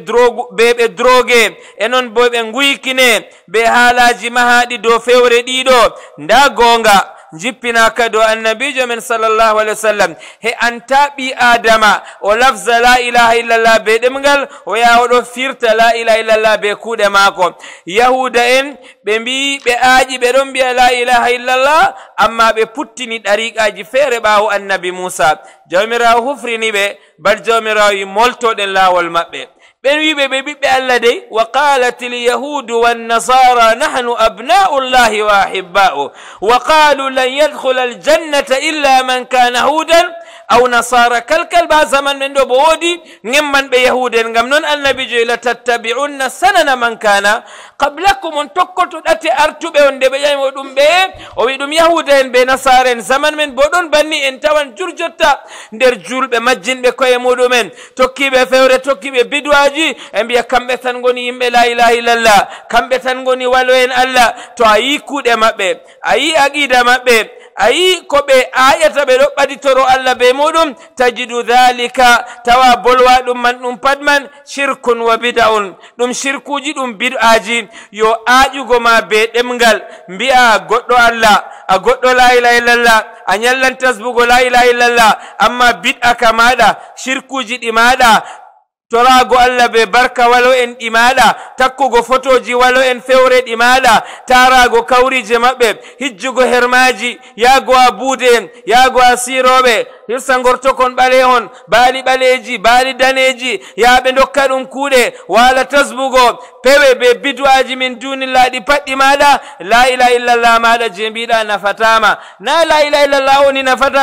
be drogue e noon bo ɓe guykine be haalaji mahaɗi dow fewre ɗiɗo nda gonga jippinaka do annabijo men sallallahu alaihi wasallam he anta ɓi adama o lafza la ilaha illallah be ɗemgal o yaha oɗo firta la ilaha illallah be kuuɗe maako yahuda en ɓe mbi ɓe aaƴi ɓe ɗon mbiya la ilaha illallah amma ɓe puttini ɗariqaji feere ɓaawo annabi Musa jawmirawo hufrini ɓe bar jawmirawo yi moltoɗen laawol maɓɓe ɓen wiɓe ɓe ɓiɓɓe allah dey wa qalat lyahudu wannasara nahnu abna'u llahi wa ahibba'u wa qalu lan yadkhula aljannata illa man kana hudan aw nasara kalkal ba zaman men ɗo bo woodi gemman ɓe yahuden ngam noon annabijo la tattabi'unna sanana man kana qablakum on tokkoto ɗate artuɓe on nde ɓe ƴamimo ɗum ɓe o wi ɗum yahuda en ɓe nasara en zaman men bo ɗon banni en tawan jurjotta nder julɓe majjinɓe koye muɗumen tokkiɓe fewre tokkiɓe bidwaji e mbiya kamɓe tan goni yimɓe la ilaha illallah kamɓe tan goni walo en allah to a yi kuuɗe maɓɓe a yi aqida maɓɓe ayi ko ɓe ayata ɓe ɗo ɓaditoro allah be muɗum tajidu dhalika tawa bolwa ɗum man ɗum pat man shirkun wa bid'un ɗum shirkuji ɗum bid'aji yo aƴugo ma be ɗemgal mbi'a goɗɗo allah a goɗɗo la ilaha illallah a ñallan tasbugo la ilaha illallah amma bid'a ka maɗa shirkuji ɗi maɗa torago allah be barka walo en ɗimaɗa takkugo photoji walo en fewre ɗimaɗa tarago kawrije maɓɓe hijjugo hermaji yaago a buude en yaago a siroɓe hirsa gortokon ɓalehon baali ɓaleji baali daneji yaaɓe dokka ɗum kuuɗe wala tasbugo pewe be bidwaji min dunillaɗi paɗɗi maɗa la ilaha illallah maɗa je mbiɗa nafatama na la ilaha illallah woni nafata de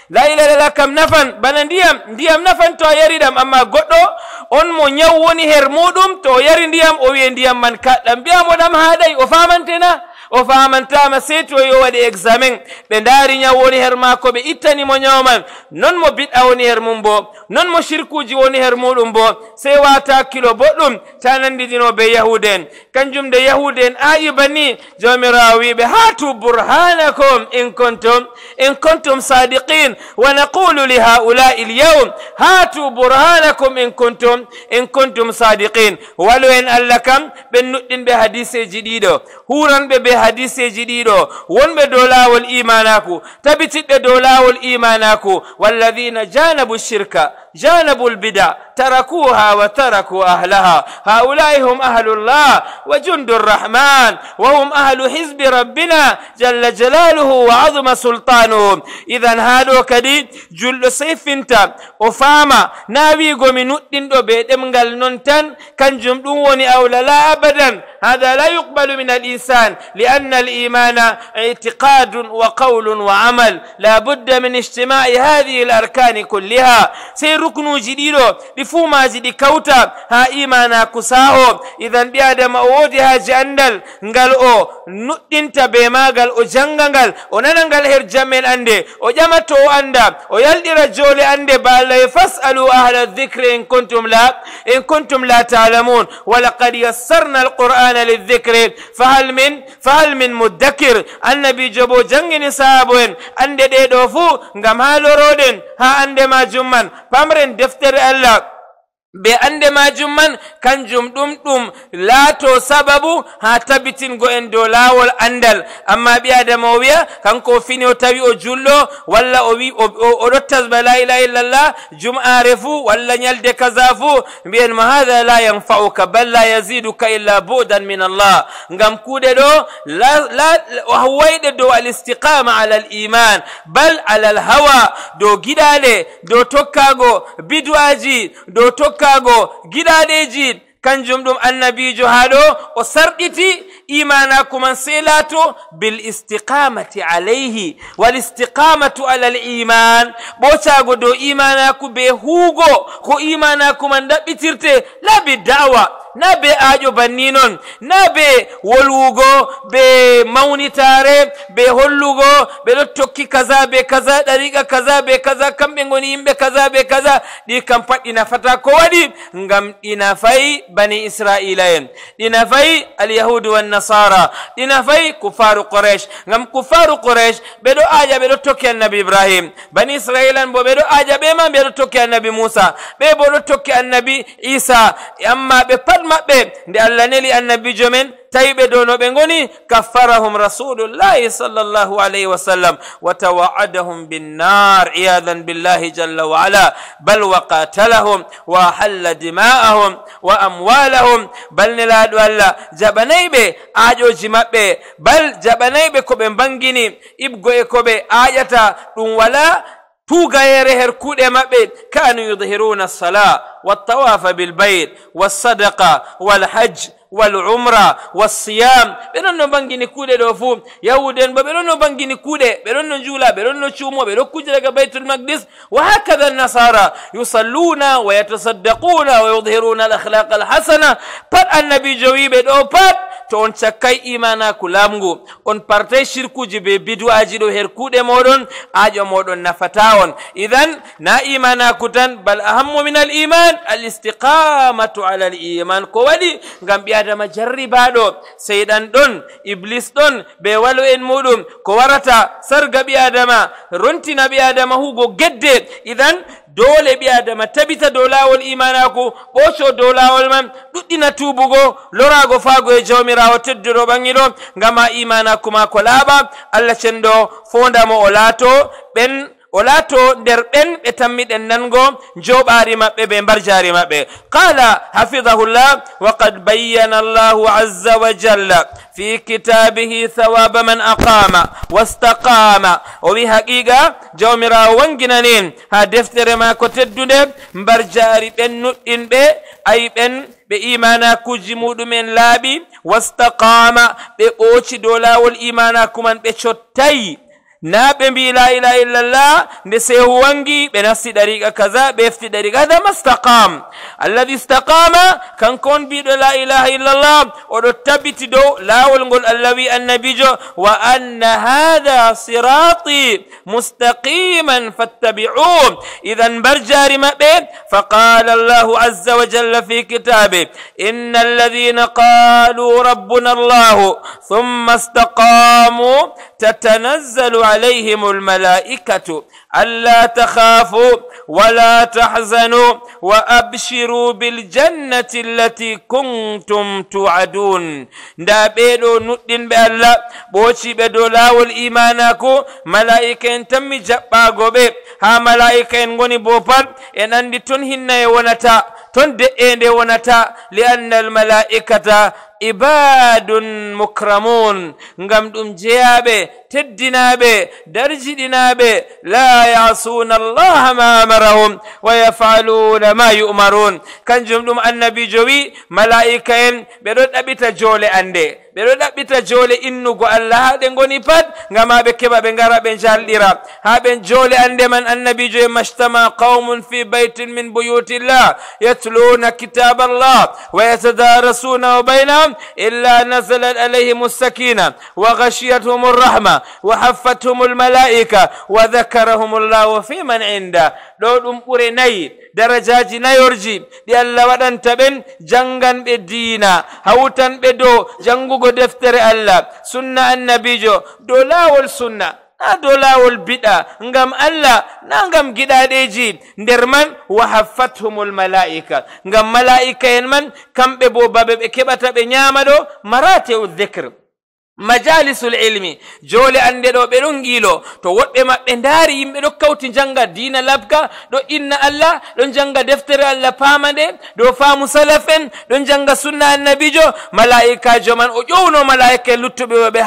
la ilaha illallah kam nafan bana ndiyam nafan to yaridam amma goddo on mo nyaw woni her mudum to yari ndiyam o wi ndiyam man kaddam biya mo dam haday o famantena o famantama seto yo wadi examen be ndari nyaw woni her mako be ittani mo nyawman non mo bid'a woni her mum bo non mo shirkuji woni her mudum bo sey wata kilo boddum tanandi dino be yahuden kanjum de yahuden ayibani jomirawi be hatu burhanakum in kuntum sadiqin wa naqulu li haula'i al-yawm hatu burhanakum in kuntum sadiqin walu en allakam ben nuddin be hadise jidido huran be hadise jidido wonbe dolawol imanaku tabitidde dolawol imanaku walladhina janabu shirka جانبوا البدع تركوها وتركوا أهلها هؤلاء هم أهل الله وجند الرحمن وهم أهل حزب ربنا جل جلاله وعظم سلطانه إذن هذا كدي جل سيف انت وفاما ناوي قومي نؤدن دو بيت منغل ننتن كان جمدوني أولا لا أبدا هذا لا يقبل من الإنسان لأن الإيمان اعتقاد وقول وعمل لا بد من اجتماع هذه الأركان كلها ركنو جديدو لفوما جدي كوتا ها إيمانا كساو إذن بيادم أودها جاندل نغال أو نؤدنت بما غال أو جنغال أو ننغال هرجمين أندي أو جامتو أندا أو يلدي رجول أندي بالله فاسألوا أهل الذكر إن كنتم لا تعلمون ولقد يسرنا القرآن للذكر فهل من مدكر النبي جبو جنغني سابوين أندي دي دوفو نغمالو رودن ها أندي ما جمان pamren deftere Allah be ande majum man kanjum dum laato sababu ha tabitin go en do lawol andal amma bi adama wiya kanko fini o tawi o jullo walla o wi o dottas ba la ilaha illallah jum'a refu walla nyalde kazafu bien ma hadha la yanfa'uka bal la yaziduka illa budan min Allah ngam kude do la wayde do al istiqama ala al iman bal ala al hawa do gidale do tokkago bidwaji do tokkago gidadeji kanjum dum annabijo hado o sarditi imanakum silatu bil istiqamati alayhi wal istiqamatu ala al iman bocago do imanaku be hugo ko imanakum dabbitirte la bi da'wa na be ajo banninon na be wolugo be maunitare be hollugo be do tokki kaza be kaza dariqa kaza be kaza kambe ngoni imbe kaza be kaza di kam padina fata ko wadi ngam ina fay bani israila en ina fay al yahud wan nasara ina fay kufaru quraish ngam kufaru quraish be do aja be do tokki annabi ibrahim bani israila bo be do aja be man be do tokki annabi musa be bo do tokki annabi isa amma be mabbe nde Allah neli annabijo men taybe dono be ngoni kaffarahum rasulullah sallallahu alayhi wasallam wa tawa'adahum bin nar iyadan billahi jalla wa ala bal waqatalahum wa halla dima'ahum wa amwalahum bal niladu Allah jabanaybe ajoji mabbe bal jabanaybe ko be bangini ibgo e ko be ayata dum wala توغير هركود مبيت كانوا يظهرون الصلاة والطواف بالبيت والصدقة والحج والعمرة والصيام بيرونو بانغيني كودي دوفو يهودن بيرونو بانغيني كودي بيرونو جولا بيرونو تشومو بيرونو كوجي بيت المقدس وهكذا النصارى يصلون ويتصدقون ويظهرون الأخلاق الحسنة بات النبي جويب دو بات to on cakkay imana ku lamgu on partay shirkuji be bid'aji do herkude modon ajo modon nafata on idan na imana ku tan bal ahammu min al iman al istiqamatu ala al iman ko wadi ngam bi adama jarribado seydan don iblis don be walu en mudum ko warata sarga bi adama rontina bi adama hugo gedde idan dole bi adama tabita dolawol imanaku bocho dolawol man duddina tubugo lorago fago e jawmirawo teddiro bangido ngama imanaku ma ko laba Allah cendo fondamo olato der ben be tammiden nango jobari mabbe be barjari mabbe qala hafizahullah wa qad bayyana Allah azza wa jalla fi kitabihi thawaba man aqama wastaqama o bi haqiqa jawmira wanginanin ha deftere ma ko teddude barjari ben nuddin be ay ben be imana kuji mudumen laabi wastaqama be oci dolawol imana kuman be cottay ناب بي لا إله إلا الله نسيه وانجي بنفس طريقة كذا بيفتي طريقة هذا ما استقام الذي استقام كان كون بي لا إله إلا الله ورتبت دو لا ولنقول الذي النبي جو وأن هذا صراطي مستقيما فاتبعوه إذا برجار ما بين فقال الله عز وجل في كتابه إن الذين قالوا ربنا الله ثم استقاموا تتنزل عليهم الملائكة ألا تخافوا ولا تحزنوا وأبشروا بالجنة التي كنتم توعدون دابيدو ندين بالله بوشي بدولا والإيمانكو ملائكة تمي جباغو بي ها ملائكة نغني بوبال إن تنهن ونتا تندئين ونتا لأن الملائكة عباد مكرمون ngam dum jeyabe teddinabe darjidinabe la yasuna Allah ma amarahum wa yaf'aluna ma yu'marun kanjum dum annabi jowi malaika en be do dabita jole ande be do dabita jole innugo Allah de ngoni pat ngama be keba be ngara be jaldira ha be jole ande man annabi jowi mashtama qaumun fi baytin min buyutillah yatluna kitab Allah wa yatadarasuna bainahum إلا نزلت عليهم السكينة وغشيتهم الرحمة وحفتهم الملائكة وذكرهم الله في من عنده لو أموري درجات نيورجي دي الله ودن تبن جنغن بدينا هوتن بدو جنغو دفتر الله سنة النبي جو دولا والسنة dola wal bid'a ngam Allah na ngam gidadeji nderman wa haffathumul malaika ngam malaika en man kambe bo babe be kebata be nyama do marate udhikr majalisul ilmi jole ande do be don gilo to wobbe mabbe ndari yimbe do kawti janga dina labka do inna Allah don janga deftere Allah pamande do famu salafen don janga sunna annabijo malaika joman o jowno malaika luttube be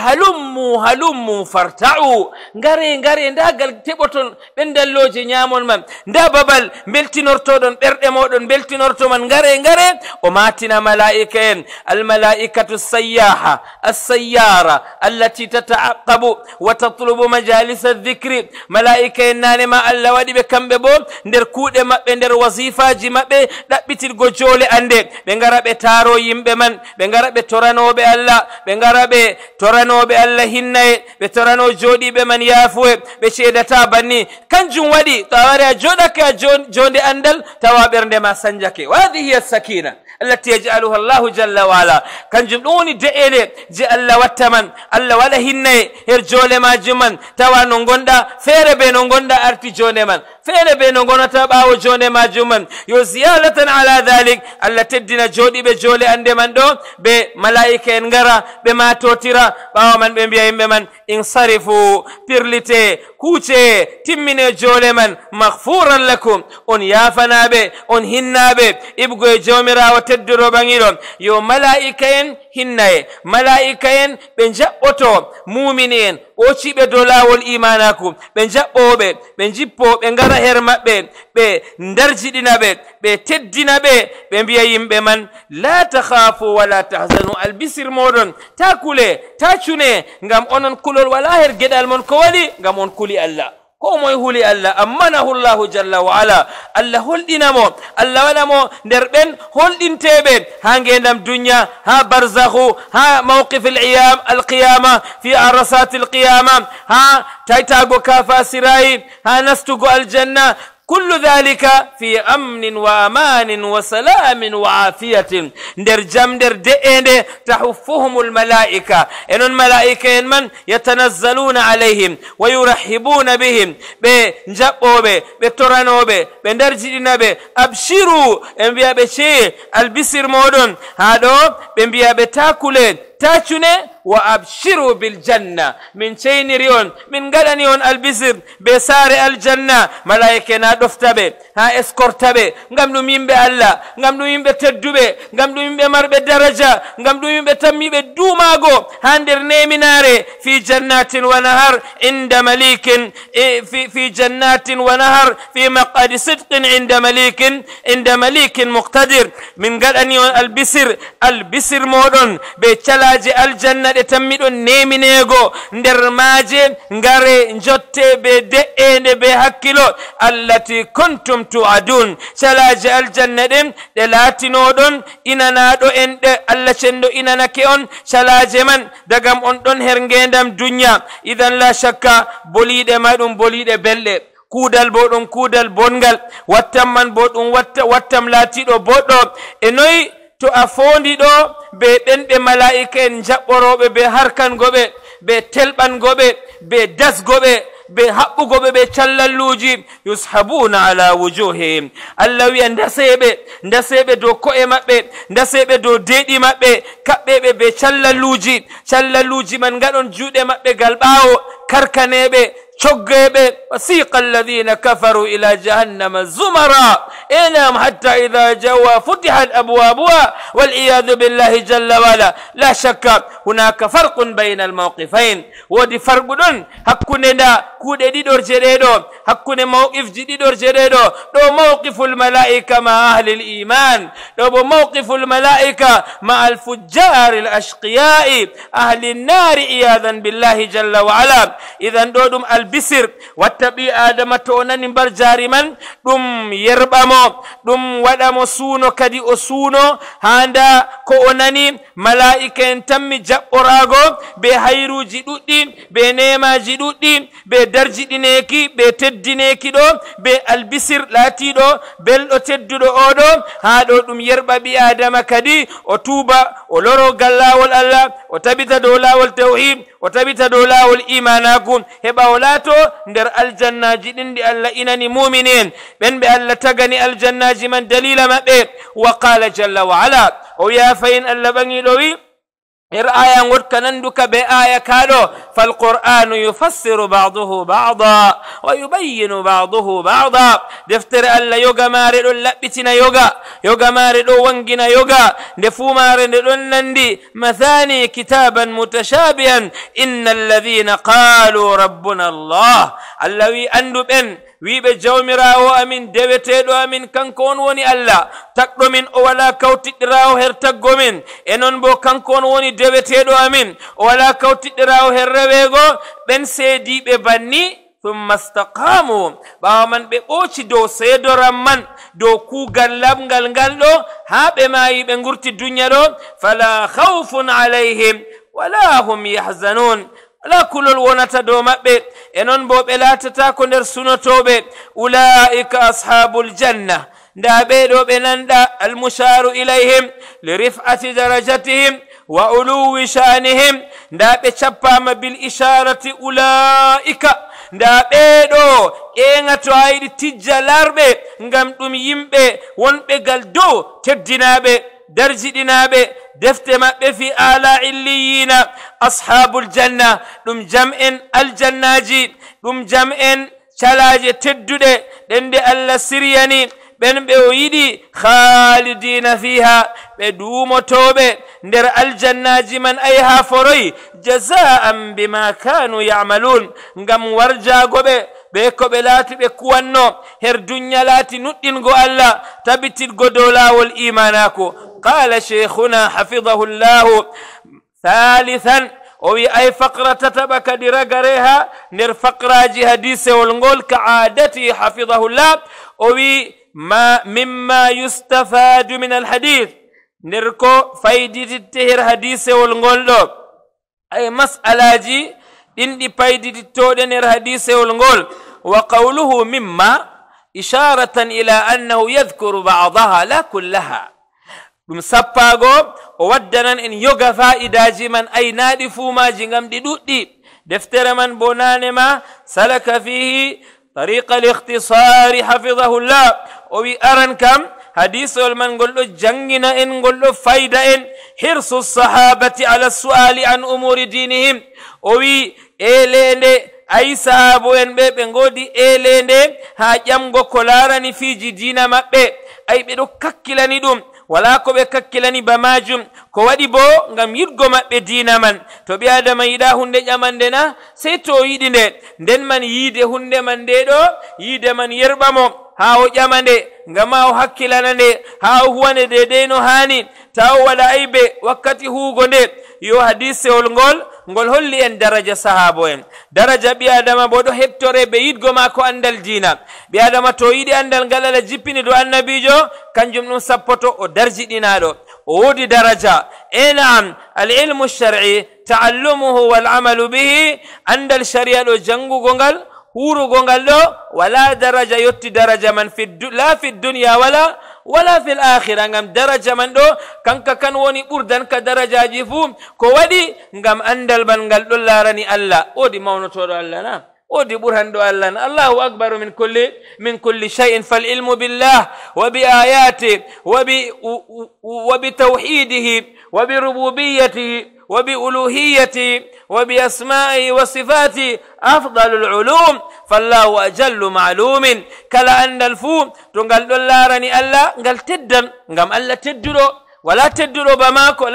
halummu farta'u ngare ndagal teboton bendalloje nyamon man nda babal beltinorto don berde modon beltinorto man ngare o matina malaika en al malaikatu sayyaha as-sayyah التي تتعقب وتطلب مجالس الذكر ملائكة نانما الله ودي بكم ببو ندر كود مبه ندر وظيفة جمبه دبتل غجول ande bengara be taro yimbe man bengara be torano be Allah bengara be torano be Allah hinnaye be torano jodi be man yafuwe be cedata banni kanjum wadi tawari jodaka jonde andal tawabernde ma sanjake wadi hiya sakina التي يجعلها الله جل وعلا كان جمعوني دئيلي جي الله واتمن الله ولا هنة هرجول ما جمن توا نونغوندا فير بي نونغوندا ارتي جوني من فير بي نونغونا تباو جوني ما جمن يو زيالة على ذلك الله تدنا جودي بجولي عند من دو بملائكة انغرا بما توتيرا باو من بمبيا من انصرفوا بيرلتي كوچه تمين جولي من مغفورا لكم ان يافنا بي ان هنا بي ابغو جومرا تدرو بانيرون يو ملائكين هناي ملائكين بنجا اوتو مؤمنين اوشي بدولا والايمانكم بنجا اوبه بنجي بو بنغارا هرمابه be ndarjidina be teddina be mbiya yimbe man la takhafu wala tahzanu albisir modon takule tacune ngam onon kulol wala her gedal mon ko wali ngam on kuli Allah ko moy huli Allah amanahu Allah jalla wa ala Allah holdinamo Allah walamo derben holdintebe ha ngendam dunya ha barzakhu ha mawqif al-qiyamah fi arasat al-qiyamah ha taitago kafasirai ha nastugo al-janna كل ذلك في أمن وأمان وسلام وعافية ندر جمدر دئند تحفهم الملائكة إن الملائكة من يتنزلون عليهم ويرحبون بهم بنجبوا بترانوا بندرجنا أبشروا انبياء بشيء البسر مودون هادو بنبياء بتاكلين تاچune wa abshiru bil janna min chaynirion min gadanion albisir be sare al janna malaika na doftabe ha escortabe ngam dum yimbe Allah ngam dum yimbe teddube ngam dum yimbe marbe daraja ngam dum yimbe tammibe dumago hander neminare fi jannatin wa nahar inda malikin fi jannatin wa nahar fi maq'ad sidqin inda malikin muqtadir min gadanion albisir modon be chalaji al janna ɗe tammiɗon neminego nder maaje ngare jotte be de'ende be hakkilo allati kuntum tu'adun calaje aljanna ɗen ɗe laatinoɗon inanaɗo en ɗe Allah cendo inanake on calaje man dagam on ɗon her ngendam dunya idan la shakka boliɗe ma ɗum boliɗe belɗe kuudal bo ɗum kuudal bongal wattam man bo ɗum wattam laatiɗo boɗɗo e noyi to a fondi ɗo be ɓenɓe mala'ika en jaɓɓoroɓe be harkangoɓe be telɓangoɓe be dasgoɓe be haɓɓugoɓe ɓe callalluji yushabuna ala wujuhihim Allah wiya ndaseɓe dow ko'e maɓɓe ndaseɓe dow deeɗi maɓɓe kaɓɓeɓe be callalluji man gaɗon juuɗe maɓɓe gal ɓaawo karkaneɓe coggeɓe wasiqa alladhina kafaru ila jahannama zumara inam hatta idha jawa futihat abwabuha wal'iyadu billahi jalla wala la shakka hunaka farqun bayna almawqifain wodi farqu ɗon hakkunde nda kuuɗe ɗiɗorje ɗeɗo hakkunde mawqifji ɗiɗorje ɗeɗo ɗo mawqifu lmalaika ma ahli liman ɗo bo mawqifu lmalaika ma alfujjari alashqiyai ahli nnari iyadan billahi jalla wala idan ɗo ɗum albisir watta ɓi adama to o nani mbar jaari man ɗum yerɓamo ɗum waɗamo suuno kadi o suuno handa ko o nani malaika en tammi jaɓɓorago be hayruji ɗuɗɗi be nemaji ɗuɗɗi be darjiɗineki be teddineki ɗo be albisir laatiɗo belɗo tedduɗo oɗo ha ɗo ɗum yerɓa ɓi adama kadi o tuuba o loro gallawol Allah o tabita dow lawol tawhid o tabita dow lawol imanaku heɓa o laato nder aljannaji ɗin ɗi Allah inani muminin ɓen ɓe Allah tagani aljannaji man dalila maɓɓe wa qala jalla wa ala o wiya fayin Allah ɓangiɗo wi آية وركنندك بآية كادو فالقرآن يفسر بعضه بعضا ويبين بعضه بعضا دفتر ألا يوغا مارد لبتنا يوغا مارد وانجنا يوغا دفو مارد لنندي مثاني كتابا متشابها إن الذين قالوا ربنا الله الذي أندو بن wiɓe jawmirawo amin deweteɗo amin kanko on woni Allah takɗo min o wala kawtiɗɗirawo her taggo min e non bo kanko on woni deweteɗo amin o wala kawtiɗɗirawo her rewego ɓen seediɓe banni thumma istaqamu ɓawa man ɓe ɓooci dow seedoran man dow kuugal lamgal ngal ɗo ha ɓe maayi ɓe gurti dunya ɗo fala khawfun alayhim wala hum yahzanun la kulol wonata dow maɓɓe e non bo ɓe laatata ko nder sunotoɓe ulaika ashabul janna nda ɓeɗo ɓe nanɗa almusharu ilayhim li rif'ati darajatihim wa uluwi sha'nihim nda ɓe cappama bil isharati ulaika nda ɓeɗo ƴeŋa to a yiɗi tijja larɓe ngam ɗum yimɓe wonɓe gal dow teddinaɓe darjiɗinaɓe defte maɓɓe fi ala illiyina ashabul janna ɗum jam'en aljannaji ɗum jam'en calaje tedduɗe ɗen nde Allah siryani ɓen ɓe o yiɗi khalidina fiha ɓe duumotoɓe nder aljannaji man ay ha foroy jaza'an bima kanu ya'malun ngam warjagoɓe ɓe ko ɓe laati ɓe kuwanno her dunya laati nuɗɗingo Allah tabitirgo dow lawol imanako qala sheikhuna hafidahullahu thalithan o wi ay faqra tataɓa kadi ragareha nder faqraji hadisewol ngol ka aadati hafidahullah o wi ma mimma yustafadu min alhadith nder ko faydititte her hadisewol ngol ɗo ay mas'alaji ɗin ɗi payditittoɗe nder hadisewol ngol wa qawluhu mimma isharatan ila annahu yadhkuru ba'daha la kullaha ɗum sappago o waddanan en yoga fa'idaji man ay naɗi fuumaji ngam ɗi ɗuɗɗi deftere man bo nane ma salaka fihi tariqa al-ikhtisari hafidahullah o wi aran kam hadisol man ngol ɗo jangina en ngol ɗo fayda en hirsu sahabati ala su'ali an umuri dinihim o wi elende ay sahabo en ɓe ngodi elende ha ƴamgo ko larani fiji dina maɓɓe ay ɓe ɗo kakkilani ɗum wala ko ɓe kakkilani ba majum ko waɗi bo ngam yidgo maɓɓe dina man to ɓi adama yiɗa hunde ƴamande na sey to yiɗi nden man yiide hunde man nde ɗo yiide man yerɓamo ha o ƴamande ngama o hakkilana nde ha o huwane dedey no hani taw wala aybe wakkati huugo nde yo hadisewol ngol holli en daraja sahabo en daraja ɓi adama bo ɗo heɓtore ɓe yiɗgo ma ko andal dina ɓi adama to yiɗi andal ngal ala jippini do annabijo kanjum ɗum sappoto o darjiɗinaɗo o woodi daraja naam al ilmu lshar'i taallumuhu wal amalu bihi andal sharia ɗo jangugo ngal hurugo ngal ɗo wala daraja yotti daraja man la fi dunya wala fi l'akhira ngam daraja man ɗo kanka kan woni ɓurdan ka darajaji fuu ko waɗi ngam andal man ngal ɗon larani Allah odi mawnotoɗo Allah na odi ɓurhanɗo Allah na Allahu akbaru min kulli shay'in fal ilmu billah wa bi ayati wa bi tawhidihi wa bi rububiyyatihi وبألوهيته وبأسمائه وصفاته أفضل العلوم فالله أجل معلوم كلا أن الفوم تنقل دولارني ألا قال تدن قام ألا تدلو ولا تدلو بماكو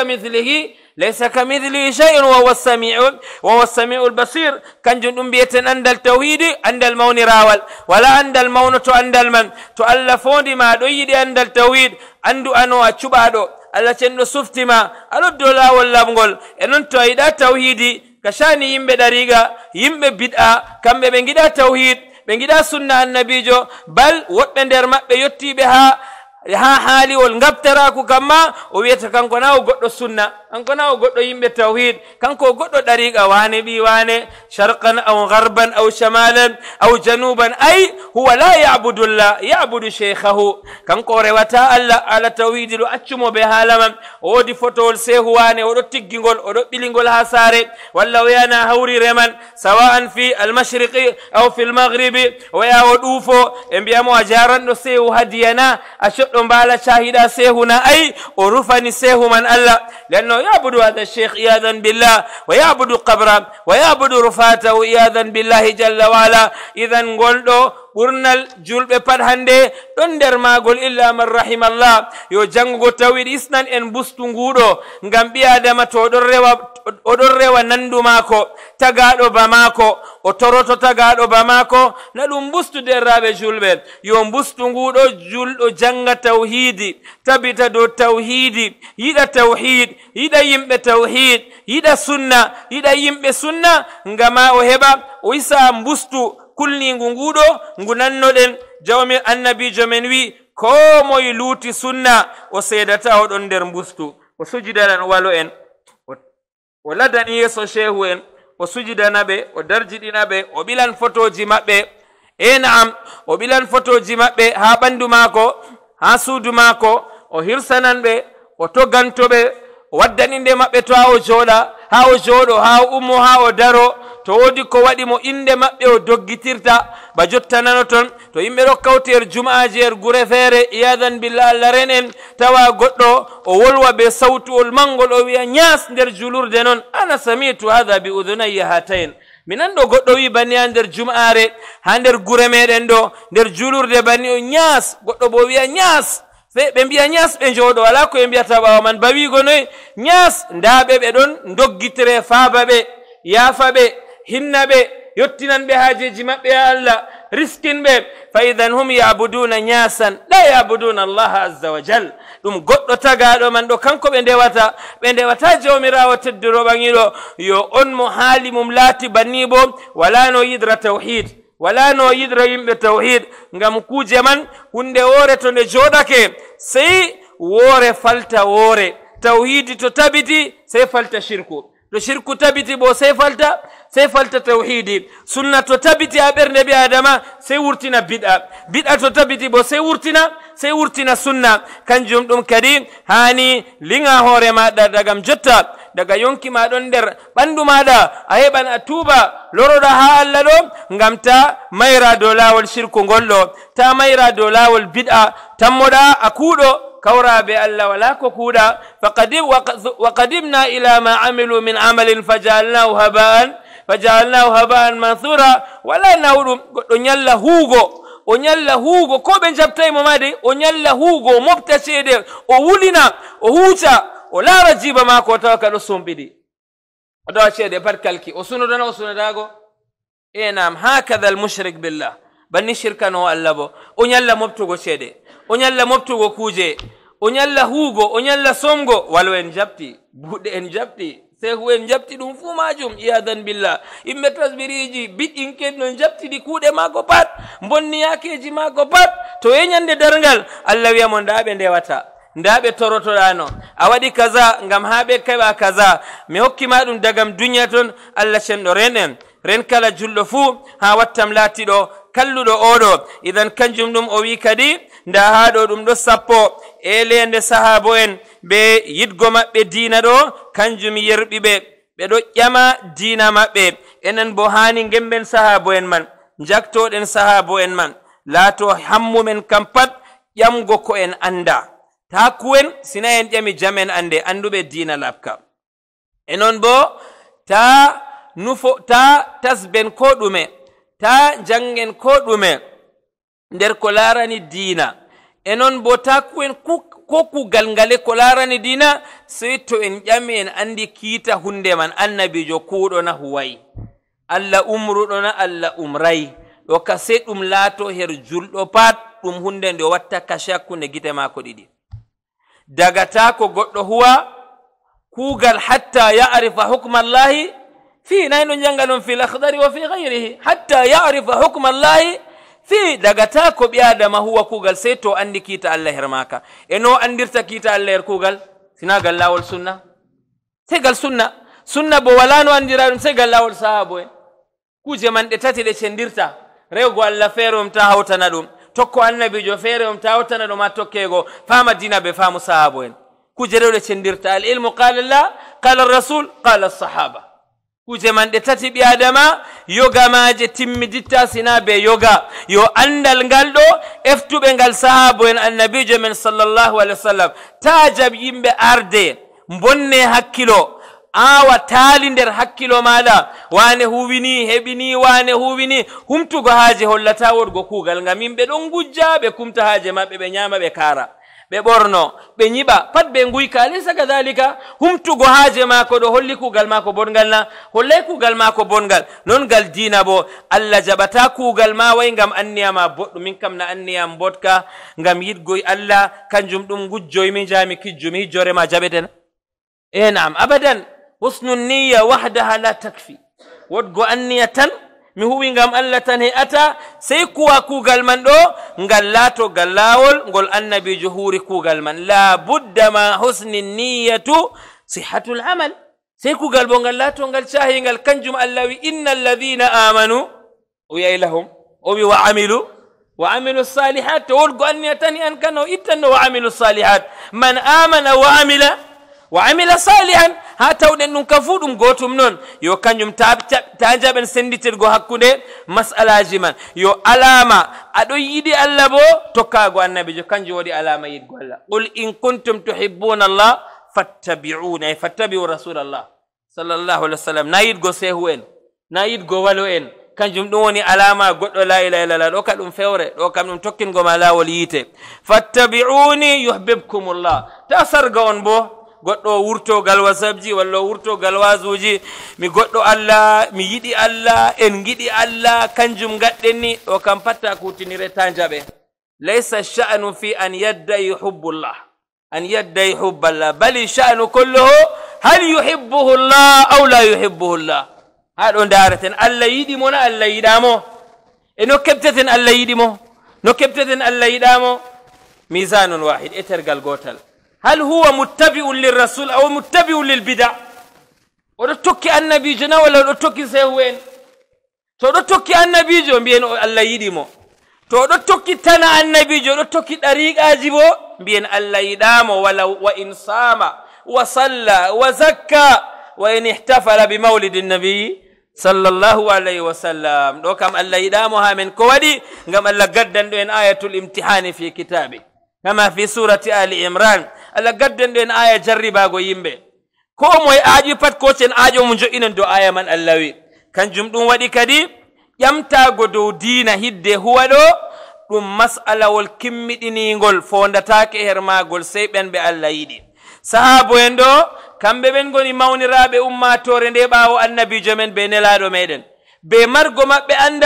ليس كمثله شيء وهو السميع البصير كان جندم بيتن عند التوحيد عند المون راول ولا عند المون عند المن تؤلفون ما دويد عند التوحيد عنده أنو أتشبادو Allah cenɗo suftima aɗo lawol lamgol e noon to a yiɗa tawhidi kashani yimɓe ɗariga yimɓe bid'a kamɓe ɓe giɗa tawhid ɓe giɗa sunna annabijo bal woɓɓe nder maɓɓe yottiɓe ha haaliwol ngabtaraku kamma o wiyata kanko na o goɗɗo sunna kanko na o goɗɗo yimɓe tawhid kanko o goɗɗo ɗariqa wane ɓi wane sharqan aw garban aw shamalan aw januban ay huwa la yabudullah yabudu sheikhahu kanko o rewata Allah ala tawhidi ɗo accumo ɓe haalaman o woodi fotowol sehu wane oɗo tiggingol oɗo ɓilingol ha saare walla o yana hawrire man sawa'an fi almashriqi aw fi almaghribi o ya o ɗuufo e mbiyamo a jaranɗo sehu hadiyana a ɗo mbala shahida sehuna ay o rufani sehu man Allah lanno yabudu hada sheikh iyadan billah wa yabudu qabra wa yabudu rufatahu iyadan billahi jalla wala idan golɗo ɓurnal julɓe pat hande ɗon nder magol illa man rahimallah yo jangugo tawhid isnan en bustu nguɗo ngam ɓi adama to oɗon rewa nandu mako tagaɗo ba mako o toroto tagaɗo ba mako na ɗum bustu derraɓe julɓe yo bustu nguɗo julɗo janga tawhidi tabita dow tawhidi yiɗa tawhid yiɗa yimɓe tawhid yiɗa sunna yiɗa yimɓe sunna ngama o heɓa o isa bustu kulningu nguɗo ngu nannoɗen jawmi annabijo men wi ko moye luuti sunna o seedata oɗon nder bustu o sujidanan walo en o ladan yeeso shehu en o sujidana ɓe o darjiɗina ɓe o ɓilan photoji maɓɓe naam o ɓilan photoji maɓɓe ha ɓandu maako ha suudu maako o hirsanan ɓe o togganto ɓe o waddaninde maɓɓe to ha o jooɗa ha o jooɗo ha o ummo ha o daro to woodi ko waɗi mo inde maɓɓe o doggitirta ba jottanano ton to yimɓe ɗo kawti juma'aji gure feere iyadan billah Allah ren en tawa goɗɗo o wolwa be sawtuwol mangol o wiya ñaas nder julurde noon ana samitu hada bi udunayya hatayn minan ɗo goɗɗo wi banni ha nder juma'are ha nder gure meɗen ɗo nder julurde banni o ñaas goɗɗo bo wiya ñaas ɓe mbiya ñaas ɓe jooɗo wala ko ɓe mbiyata ɓawa man ba wigo noy ñaas ndaɓe ɓe ɗon doggitire faaba ɓe yaafa ɓe hinna ɓe yottinan ɓe haajeji maɓɓe ya Allah riskin ɓe fa idan hum yabuduna ñaasan la yabuduna allaha azza wa jal ɗum goɗɗo tagaɗo man ɗo kanko ɓe ndewata jawmirawo teddoro ɓangiɗo yo on mo haali mum laati banni bo wala no yidra tawhid wala no yidra yimɓe tawhid ngam kuje man hunde woore to nde jooɗake sey woore falta woore tawhidi to tabiti sey falta shirku to shirku tabiti bo sey falta tawhidi sunna to tabiti ha ɓernde ɓi adama sey wurtina bid'a to tabiti bo sey wurtina sunna kanjum ɗum kadi hani linga hoore maɗa dagam jotta daga yonki ma ɗon nder ɓandu maɗa a heɓan a tuuba loroɗa ha Allah ɗo ngam ta mayra dow lawol shirku ngol ɗo ta mayra dow lawol bid'a tammoɗa a kuuɗo كورا بالله ولا كوكودا وقدمنا إلى ما عملوا من عمل فجعلناه هباء منثورا ولا نور onyalla hugo ko be jabtay mo made onyalla hugo mobta cede o wulina o huuca o laara jiba mako tawa ka do sombidi o dawa cede pat kalki o sunodana o sunadago enam hakadha al mushrik billah banni shirkano Allah bo o nyalla moftugo cede o nyalla moftugo kuje o nyalla hugo o nyalla somgo walo en jabti budde en jabti sehu en jabti dum fu majum iyadan billah imbe tasbiriji bidin ken non jabti di kuude mako pat bonni yakeji mako pat to yenyande dargal Allah wiya mon daabe ndewata ndabe torotodano a wadi kaza ngam habe keba kaza mi hokkima dum dagam dunya ton Allah cendo renen ren kala juldo fu ha wattam latido kalludo odo idan kanjum dum o wi kadi nda haado dum do sappo elende sahabo en be yidgo mabbe diina do kanjum yerbibe be do ƴama diina mabbe enen bo hani gemben sahabo en man jaktoden sahabo en man lato hammumen kampat ƴamgo ko en anda ta kuwen sina en ƴami jamen ande andube diina labka enon bo ta nufo ta tasben ko dume ta jangen ko dume nder ko larani diina enon bo ta kuwen ko kugal ngale ko larani diina sey to en ƴami en andi kiita hunde man annabijo kuuɗo na huwayi Allah umruɗo na Allah umrayi ɗo ka sey ɗum laato her julɗo pat ɗum hunde nde watta kashe hakkunde gite maako ɗiɗi dagata ko goɗɗo huwa kuugal hatta ya'rifa hukma Allahi fi nayno janga non fil akhdari wa fi ghayrihi hatta ya'rifa hukma Allahi fi dagata ko bi adama huwa kugal sey to andi kita Allah hermaka eno andirta kita Allah her kugal sina gal lawol sunna sey gal sunna bo wala no andira dum sey gal lawol sahabo en kuje man de tati de cendirta rewgo Allah feerum ta hawtana dum tokko annabijo feerum ta hawtana dum ma tokkego fama dina be famu sahabo en kuje rewde cendirta al ilmu qala Allah qala ar-rasul qala as-sahaba kuje man de tati bi adama yoga maje timmiditta sina be yoga yo andal ngaldo eftube ngal sahabo en annabijo men sallallahu alaihi wasallam tajab yimbe arde bonne hakkilo awa taali nder hakkilo mala wane huwini hebini wane huwini humtugo haaje hollata wodgo kugal ngam yimbe don gujja be kumta haaje mabbe be nyama be kara be borno be nyiba pat be nguyka lesa kadhalika humtugo haaje mako do holli kugal mako bongal na holle kugal mako bongal non gal dina bo Allah jabata kugal ma way ngam anniyama boddu min kam na anniyam bodka ngam yidgoy Allah kanjum dum gujjoy min jami kijjumi jore ma jabeten enam abadan husnun niyya wahdaha la takfi wodgo anniyatan mi huwi ngam Allah tan he ata sey kuwa kugal man do ngal lato gallawol ngol annabijo huri kugal man la budda ma husni niyyatu sihhatul amal sey kugal bo ngal lato ngal shahi ngal kanjum Allah wi innal ladhina amanu wa ilahum wa amilu salihat wodgo anniyatan an kano itanno wa amilu salihat man amana wa amila salihan ha tawden dum kafudum gotum non yo kanjum ta jaben senditirgo hakkunde mas'alaji man yo alama ado yidi Allah bo tokkago annabijo kanjum wodi alama yidgo Allah qul in kuntum tuhibbuna Allah fattabi'una fattabi'u rasulallah sallallahu alaihi wasallam na yidgo sehu en na yidgo walo en kanjum dum woni alama goddo la ilaha illallah do kadum fewre do kam dum tokkingo ma lawol yite fattabi'uni yuhibbukumullah ta sarga on bo goddo wurto gal wasabji walla wurto gal wazuji mi goddo Allah mi yidi Allah en gidi Allah kanjum gaddenni do kam patta kutinire tanjabe laysa sha'nu fi an yadda yuhibbullah an yadda yuhibballah bali sha'nu kulluhu hal yuhibbuhu Allah aw la yuhibbuhu Allah hado dareten Allah yidi mo na Allah yidamo e no kebteten Allah yidimo no kebteten Allah yidamo mizanun wahid etergal gotal هل هو متبع للرسول أو متبع للبدع ودتوكي النبي جنا ولا دتوكي سهوين تو دتوكي النبي جو بين الله يديمو تو دتوكي تنا النبي جو دتوكي طريق اجيبو بين الله يدامو ولا وان صام وصلى وزكى وان احتفل بمولد النبي صلى الله عليه وسلم دو كم الله يدامو ها من كودي غم الله غدن دو ان آية الامتحان في كتابه كما في سورة آل عمران Allah gadden den aya jarribago yimbe ko moy aaji pat ko ten aajo mun jo inen do aya man Allah wi kanjum dum wadi kadi yamtago dow diina hidde huwado dum mas'ala wal kimmidiningol fondataake hermagol sey ben be Allah yidi sahabo en do kambe ben goni mawnirabe ummatore nde baawo annabijo men be nelado meden be margo mabbe andal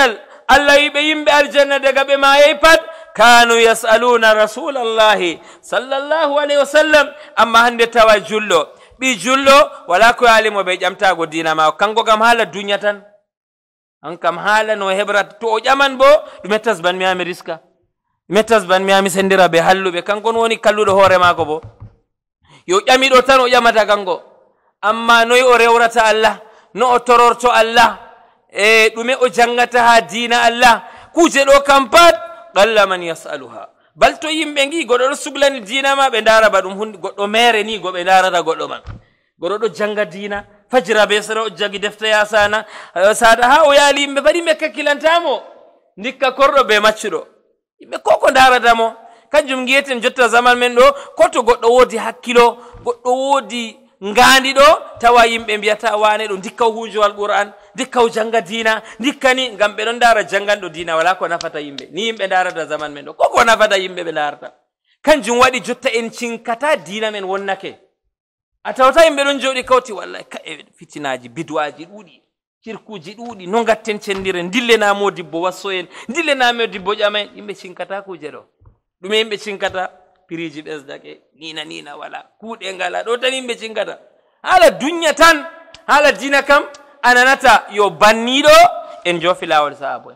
Allah yiɓe yimɓe aljanna daga ɓe mayey pat kanu yasaluna rasulallahi sallallahu alayhi wa sallam. amma hande tawa julɗo ɓi julɗo wala ko yalimo ɓe ƴamtago dina mako kanko kam haala dunya tan an kam haala no heɓrata to o ƴaman bo ɗume tasban miyami riska ɗume tasban miyami sendira ɓe halluɓe kanko no woni kalluɗo hoore mako bo yo ƴamiɗo tan o ƴamata kanko amma noyi o rewrata Allah no o tororto Allah e ɗume o jangata ha dina Allah kuje ɗo kam pat qalla man yasaluha bal to yimɓe gi goɗo ɗo suglani dina ma ɓe ndara ba ɗum hunde goɗɗo mere ni go ɓe ndarata goɗɗo man goɗo ɗo janga dina fajira be sera o jagi defte yasana saɗa ha o yaali yimɓe fadi yimɓe kakkilantamo ndikka korɗo be maccuɗo yimɓe koko ndaratamo kanjum giyeten jotta zaman men ɗo ko to goɗɗo woodi hakkilo goɗɗo woodi ngandi ɗo tawa yimɓe mbiyata wane ɗo ndikka huujo alquran ndikka o janga dina ndikkani ngam ɓe ɗon ndara janganɗo dina wala ko nafata yimɓe ni yimɓe ndarata zaman men ɗo koko nafata yimɓe ɓe ndarata kanjum waɗi jotta en cinkata dina men wonnake a tawata yimɓe ɗon jooɗi kawti wallahi ka e fitinaji bidwaji ɗuuɗi cirkuji ɗuuɗi no gatten cendiren dillenamo dibbo wasso en dillenamo dibbo ƴamen yimɓe cinkata kuje ɗo ɗume yimɓe cinkata piriji ɓesdake nina wala kuuɗe ngala ɗo tan yimɓe cinkata haala dunya tan haala dina kam ananata yo banniɗo en jofi lawol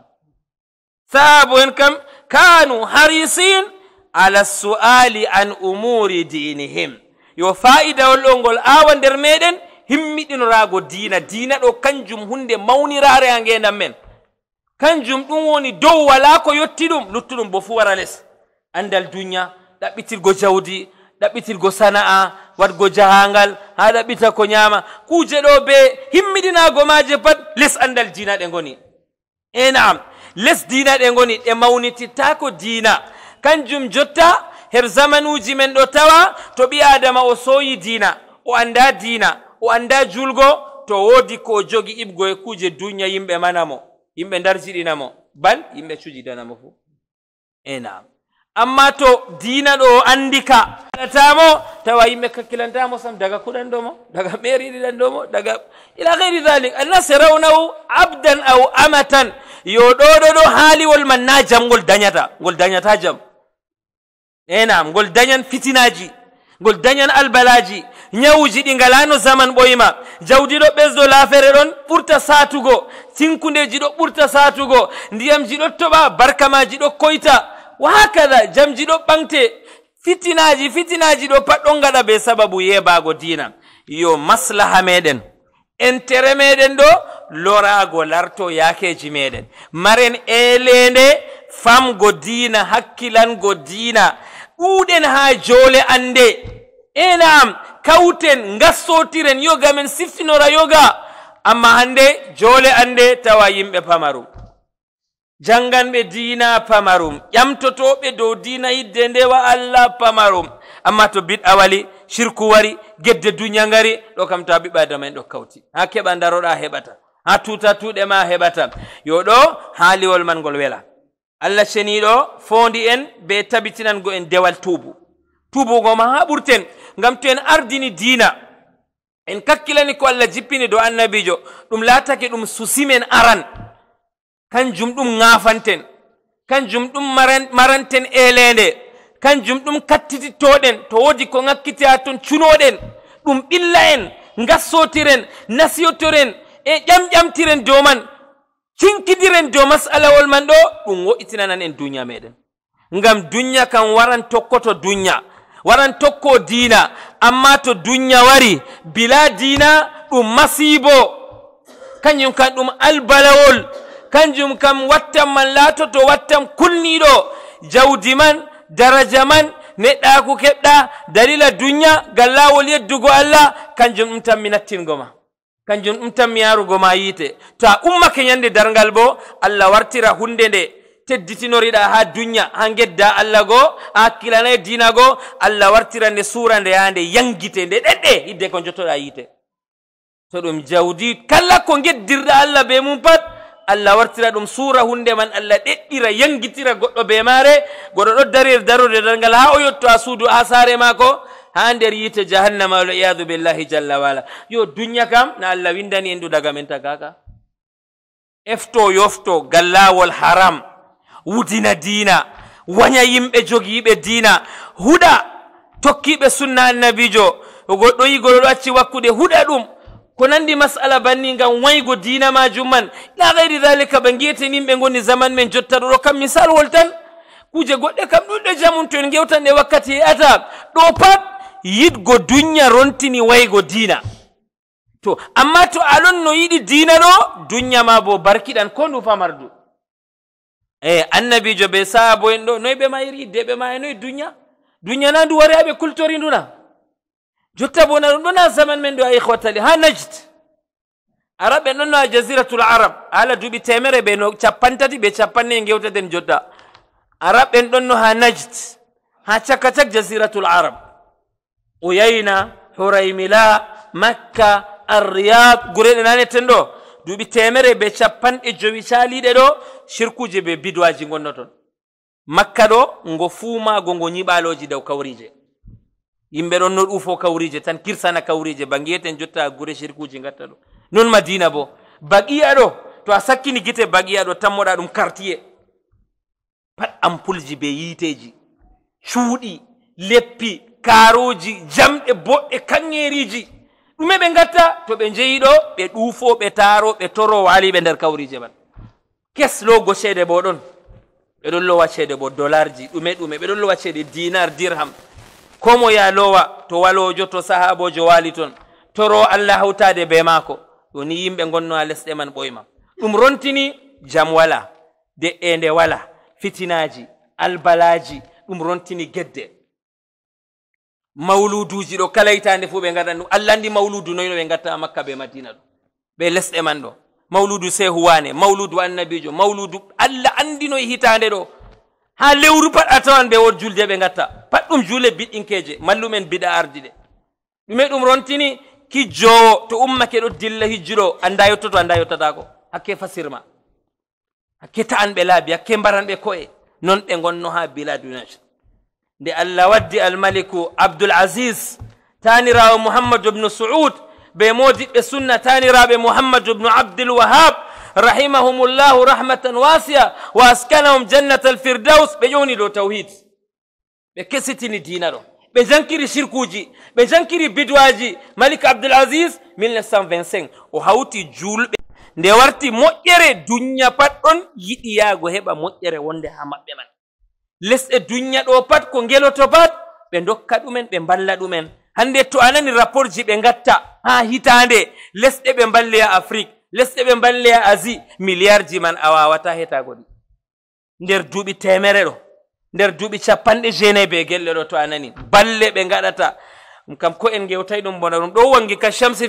sahabo en kam kanu harisin ala su'ali an umuri dinihim yo fa'idawol ɗo ngol awa nder meɗen himmiɗinorago dina ɗo kanjum hunde mawnirare ha ngendam men kanjum ɗum woni dow wala ko yotti ɗum luttuɗum bo fu wara less andal dunya ɗaɓɓitirgo jawdi ɗaɓɓitirgo sana'a waɗgo jahangal ha ɗaɓɓita ko ñama kuje ɗo be himmiɗinago maje pat less andal dina ɗe ngoni naam less dina ɗe ngoni ɗe mawnitittako dina kanjum jotta her zamanuji men ɗo tawa to ɓi adama o soyi dina o anda dina o anda julgo to wodi ko jogi ibgo e kuje dunya yimɓe manamo yimɓe darjiɗinamo bal yimɓe cujidanamo fu naam amma to dina ɗo andika tamo tawa yimɓe kakkilantamo sam daga kuɗanɗomo daga meriɗiɗanɗomo daga ila ghairi dhalik annas yarawnahu abdan aw amatan yo ɗo haaliwol man na jam ngol dañata jam naam ngol dañan fitinaji ngol dañan albalaji nyawuji ɗi ngalano zaman ɓoyma jawdi ɗo ɓesdo laafere ɗon ɓurta satugo tinkundeji ɗo ɓurta satugo ndiyamji ɗo toɓa barkamaji ɗo koyta wa hakada jamji ɗo ɓante fitinaji ɗo pat ɗon ngaɗa be sababu yebago dina yo maslaha meɗen entere meɗen ɗo lorago larto yakeji meɗen maren elende famgo dina hakkilango dina ɗuɗen ha jole ande naam kawten gassotiren yoga men siftinora yoga amma hande jole ande tawa yimɓe pamarum janganɓe dina pamarum ƴamtotoɓe dow dina yidde ndewa Allah pamarum amma to bid'a wali shirku wari gedde dunya ngari ɗo kam tawa ɓiɓɓe adama en ɗo kawti ha keɓa daroɗa heɓata ha tuta tuɗe ma heɓata yo ɗo haaliwol man ngol wela Allah ceniɗo fondi en be tabitinango en dewal tubugo ma ha ɓurten ngam to en ardini dina en kakkilani ko Allah jippini do annabijo ɗum laatake ɗum susimen aran kanjum ɗum ŋafanten kanjum ɗum maranten elende kanjum ɗum kattititoɗen to wodi ko ŋakkiti ha ton cunoɗen ɗum ɓilla en gassotiren nasiyotoren e ƴamƴamtiren dow man cinkidiren dow masalawol man ɗo ɗum wo'itinanan en dunya meɗen ngam dunya kam waran tokkoto dunya waran tokko dina amma to dunya wari bila dina ɗum masibo kanjum kam ɗum albalawol kanjum kam wattam man laatoto wattam kunniɗo jawdi man daraja man neɗɗaku keɓɗa dalila dunya ngal lawol yeddugo Allah kanjum ɗum tan mi nattingo ma kanjum ɗum tan mi yarugo ma yiite to a ummake ñande darngal bo Allah wartira hunde nde tedditinoriɗa ha dunya ha gedda Allah go a hakkilanayi dina go Allah wartira nde suura nde ha nde yangite nde ɗeɗɗe hidde ko jottoɗa yiite to ɗum jawdi kala ko geddirɗa Allah be mum pat Allah wartira ɗum suura hunde man Allah ɗeɗɗira yangitira goɗɗo be mare goɗɗo ɗo darir darude darngal ha o yotto a suudu ha saare mako ha nder yiite jahannama wal iyadu billahi jalla wala yo dunya kam na Allah windani en ɗu daga men tagaka efto yofto gallawol haram wudina dina wanya yimɓe jogiiɓe dina huɗa tokkiɓe sunna annabijo goɗɗo yi goɗo ɗo acci wakkude huɗa ɗum ko nandi masala banni ngam waygo dina majum man la gayri dhalika ɓe ngiyeten yimɓe gonni zaman men jotta ɗo kam misal wol tan kuje goɗɗe kam ɗuɗɗe jamum to en gewtan ɗe wakkati he'ata ɗo pat yiɗgo dunya rontini waygo dina to amma to alon no yiɗi dina ɗo dunya ma bo barkiɗan ko ndu famardu annabijo be sahabo en ɗo noy ɓe mayri deɓe ma e noy dunya na ndu wari haɓe kultori nduna jotta bona ɗum ɗon ha zaman men ɗo a ihwatali ha najd araɓe ɗon no a jaziratul arab hala duuɓi temere ɓe no 50 ɓe 50 gewtaten jotta araɓen ɗon no ha najd ha caka cak jaziratul arab uyayna huraymila makka arriyad gureɗe naneten ɗo duuɓi temere ɓe 50 caliɗe ɗo shirkuje ɓe bidwaji gonno toon makka ɗo ngo fuumago ngo ñiɓaloji daw kawrije yimɓe ɗon no ɗufo kawrije tan kirsana kawrije ba ngiyeten jotta gure shirkuji gatta ɗo non madina bo baqiya ɗo to a sakkini gite baqiya ɗo tammoɗa ɗum quartier pat ampulji be yiteji cuuɗi leppi karoji jamɗe boɗɗe kanŋeriji ɗume ɓe gatta to ɓe jeeyi ɗo ɓe ɗufo ɓe taro ɓe toro waliɓe nder kawrije man kes logo ceede bo ɗon ɓe ɗon lowa ceede bo dollarji ɗume ɓe ɗon lowa ceede dinar dirham komo ya lowa to walojo to sahabojo wali ton toro Allah hawtade be mako ɗo ni yimɓe gonno ha lesɗe man ɓoyma ɗum rontini jam wala de'ende wala fitinaji albalaji ɗum rontini gedde mawluduji ɗo kala hitande fu ɓe gaɗan ɗum Allah andi mawludu noyno ɓe gatta makka be madina ɗo ɓe lesɗe man ɗo mawludu sehu wane mawludu annabijo mawludu Allah andino e hitande ɗo ha lewru pat a tawan ɓe won julde ɓe gatta pat ɗum juule biɗɗinkeje mallumen biɗa ardi ɗe ɗume ɗum rontini hijjowo to ummake ɗo dilla hijjuɗo anda yettoto anda yettatako hakke fasirma hakke ta'anɓe laabi hakke mbaranɓe ko'e non ɓe gonno ha biladunaj nde Allah waddi almaliku Abdul Aziz tanirawo Muhammad ibn Saud be modiɓɓe sunna taniraɓe Muhammad ibn Abdul Wahhab rahimahumullahu rahmatan wasi'a wa askanahum jannatal firdaus ɓe ƴowni ɗo tawhid ɓe kesitini dina ɗo ɓe jankiri shirkuji ɓe jankiri bidwaji Malik Abdul Aziz 1925 o hawti julɓe nde warti moƴƴere dunya pat ɗon yiɗi yaago heɓa moƴƴere wonde ha maɓɓe man lesɗe dunya ɗo pat ko ngeloto pat ɓe dokka ɗumen ɓe mballa ɗumen hande to anani rapport ji ɓe gatta ha hitande lesɗe ɓe mballeya Afrique lesɗe ɓe mballeya Asie milliard ji man a wawata hetago ɗi nder duuɓi temere ɗo nder duuɓi 90 be gelle ɗo to anani balle ɓe gaɗata ɗum kam ko en gewtay ɗum bona ɗum ɗo wangi ka shamsi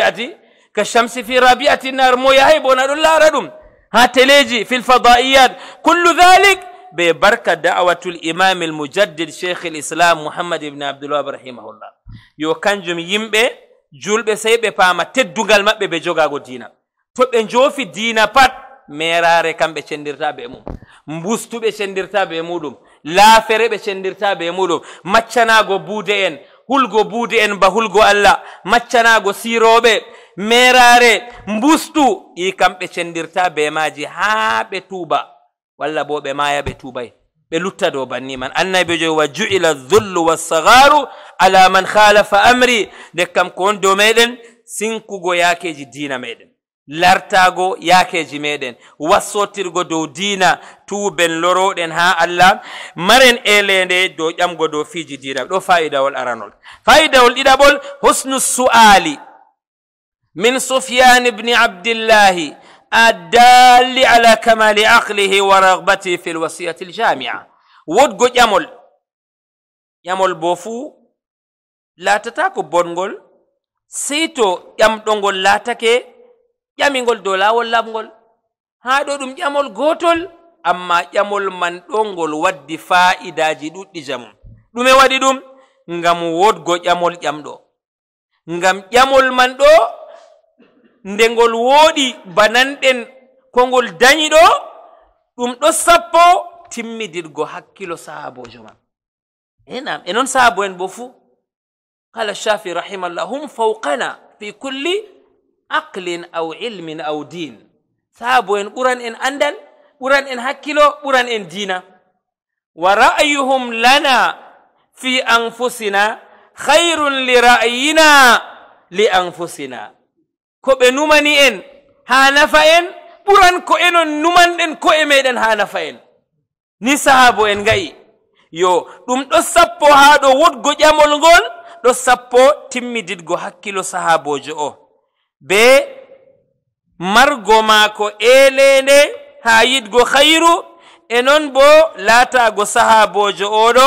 fi rabi'ati nar mo yahay bona ɗon laara ɗum ha teleji fil fadaiyat kullu dhalik be barka da'watul imam al mujaddid sheikh al islam muhammad ibn abdul wahhab rahimahullah yo kanjum yimɓe julɓe sey ɓe paama teddugal maɓɓe ɓe jogago dina to ɓe joofi dina pat merare kamɓe cendirta be mum mbustuɓe cendirta be muɗum laafere ɓe cendirta be muɗum maccanago buude en hulgo buude en ba hulgo Allah maccanago siroɓe merare mbustu ɗi kamɓe cendirta be maji haa ɓe tuuba walla bo ɓe maya ɓe tuubay ɓe lutta dow banni man annabijo wa ju'ila dhullu wassagaru ala man khalafa amri nde kam ko won dow meɗen sinkugo yakeji dina meɗen lartago yakeji meɗen wassotirgo dow dina tuuben loroɗen ha Allah maren elende dow ƴamgo dow fiji dina ɗo fa'idawol aranol fa'idawol ɗiɗaɓol husnu su'ali min Sufyan ibn Abdillahi الدال على كمال عقله ورغبته في الوصية الجامعة ودغو يامول بوفو لا تتاكو بونغول سيتو يام دونغول لا تاكي ياميغول دولا ولا مغول هادو دوم يامول غوتول اما يامول من دونغول ودي فائداجي دودي جامم دومي وادي دوم ngam wodgo يامول يامدو ngam يامول man do ndengol woodi bananɗen kongol dañi ɗo ɗum ɗo sappo timmidirgo hakkilo sahabojo man enam e noon sahabo en bo fuu qala shafi rahimallah hum fawqana fi kulli aqlin aw ilmin aw din sahabo en ɓuran en andal ɓuran en hakkilo ɓuran en dina wa ra'yuhum lana fi anfusina khairun li ra'yina li anfusina ko ɓe numani en ha nafa en ɓuran ko enon numanɗen ko e meɗen ha nafa en ni sahabo en gayi yo ɗum ɗo sappo ha ɗo wodgo ƴamol ngol ɗo sappo timmididgo hakkilo sahabojo o be margo maako elende ha yidgo khayru e non bo laatago sahabojo oɗo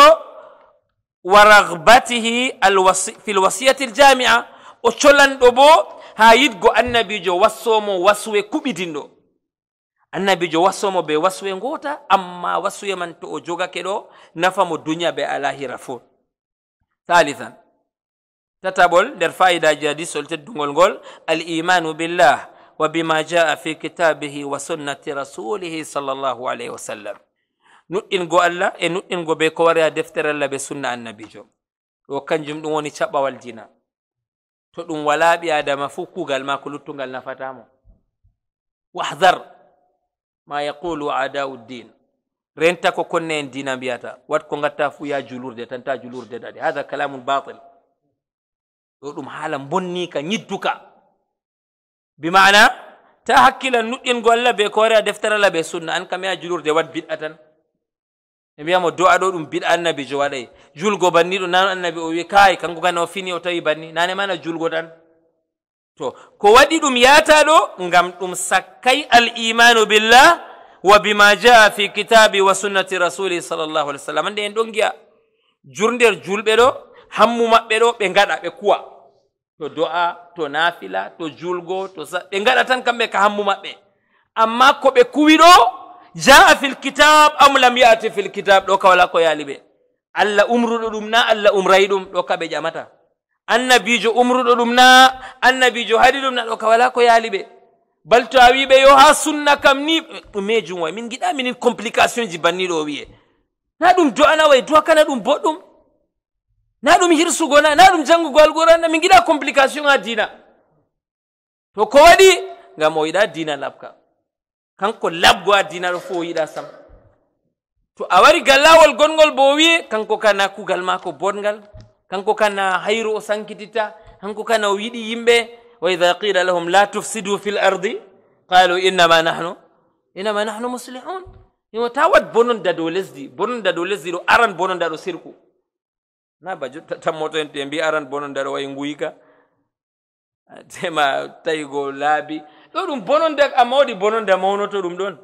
wa raghbatihi fil wasiyati aljami'a o colanɗo bo ha yidgo annabijo wassomo waswe kuɓitinɗo annabijo wassomo be waswe ngota amma waswe man to o jogake ɗo nafamo dunya be alahira fo thalithan tatabol nder fa'idaji hadisol teddugol ngol al imanu billah wa bima jaa fi kitabihi wa sunnati rasulihi sallallahu alayhi wa sallam nuɗɗingo Allah e nuɗɗingo be ko wari ha deftere Allah be sunna annabijo ɗo kanjum ɗum woni caɓɓawal dina to ɗum wala ɓi adama fu kugal ma ko luttugal nafatamo wahdar ma yaqulu a'da'u ddin renta ko konne en dina mbiyata wat ko gatta fu ya julurde tan ta julurde dade hada kalamun batil ɗo ɗum haala bonnika ñidduka bimana ta hakkila nuɗɗingo Allah be ko wari ha deftere Allah be sunna an kam ya julurde wat bid'a tan e mbiyamo do'a ɗo ɗum bid'a annabijo waɗay julgo banni ɗo nano annabi o wi kai kanko kan o fini o tawi banni nane mana julgo tan to ko waɗi ɗum yata ɗo ngam ɗum sakkay al imanu billah wa bima jaa fi kitabi wa sunnati rasuli sallallahu alaihi wasallam ande en ɗon giya jurnder julɓe ɗo hammu maɓɓe ɗo ɓe ngaɗa ɓe kuwa to do'a to nafila to julgo to ɓe ngaɗa tan kamɓe ka hammu maɓɓe amma ko ɓe kuwi ɗo jaa fil kitab am lam yati fil kitab ɗo ka wala ko yaali ɓe Allah umruɗo ɗum na Allah umray ɗum ɗo ka ɓe ƴamata annabijo umruɗo ɗum na annabijo haɗi ɗum na ɗo ka wala ko yaali ɓe bal to a wiɓe yo ha sunna kam ni ɗumejum way min giɗa minin complication ji banniɗo o wiye na ɗum do'ana way do'a kana ɗum boɗɗum na ɗum hirsugo na ɗum jangugo alquran na min giɗa complication ha dina to ko waɗi ngam o yiɗa dina labka kanko labgo ha dina ɗo fo o yiɗa sam to a wari gallawol gongol bo o wiye kanko kana kugal mako bongal kanko kana hayru o sankititta kanko kana o yiɗi yimɓe wa idha qila lahum la tufsidu fil ardi qalu innama nahnu muslihun imo ta wat bononda dow lesdi ɗo aran bononda ɗo sirku na ba tammoto en te mbi aran bononda ɗo wayi nguyika tema tawigo laabi ɗo ɗum bononda amma waɗi bononda mawnoto ɗum ɗon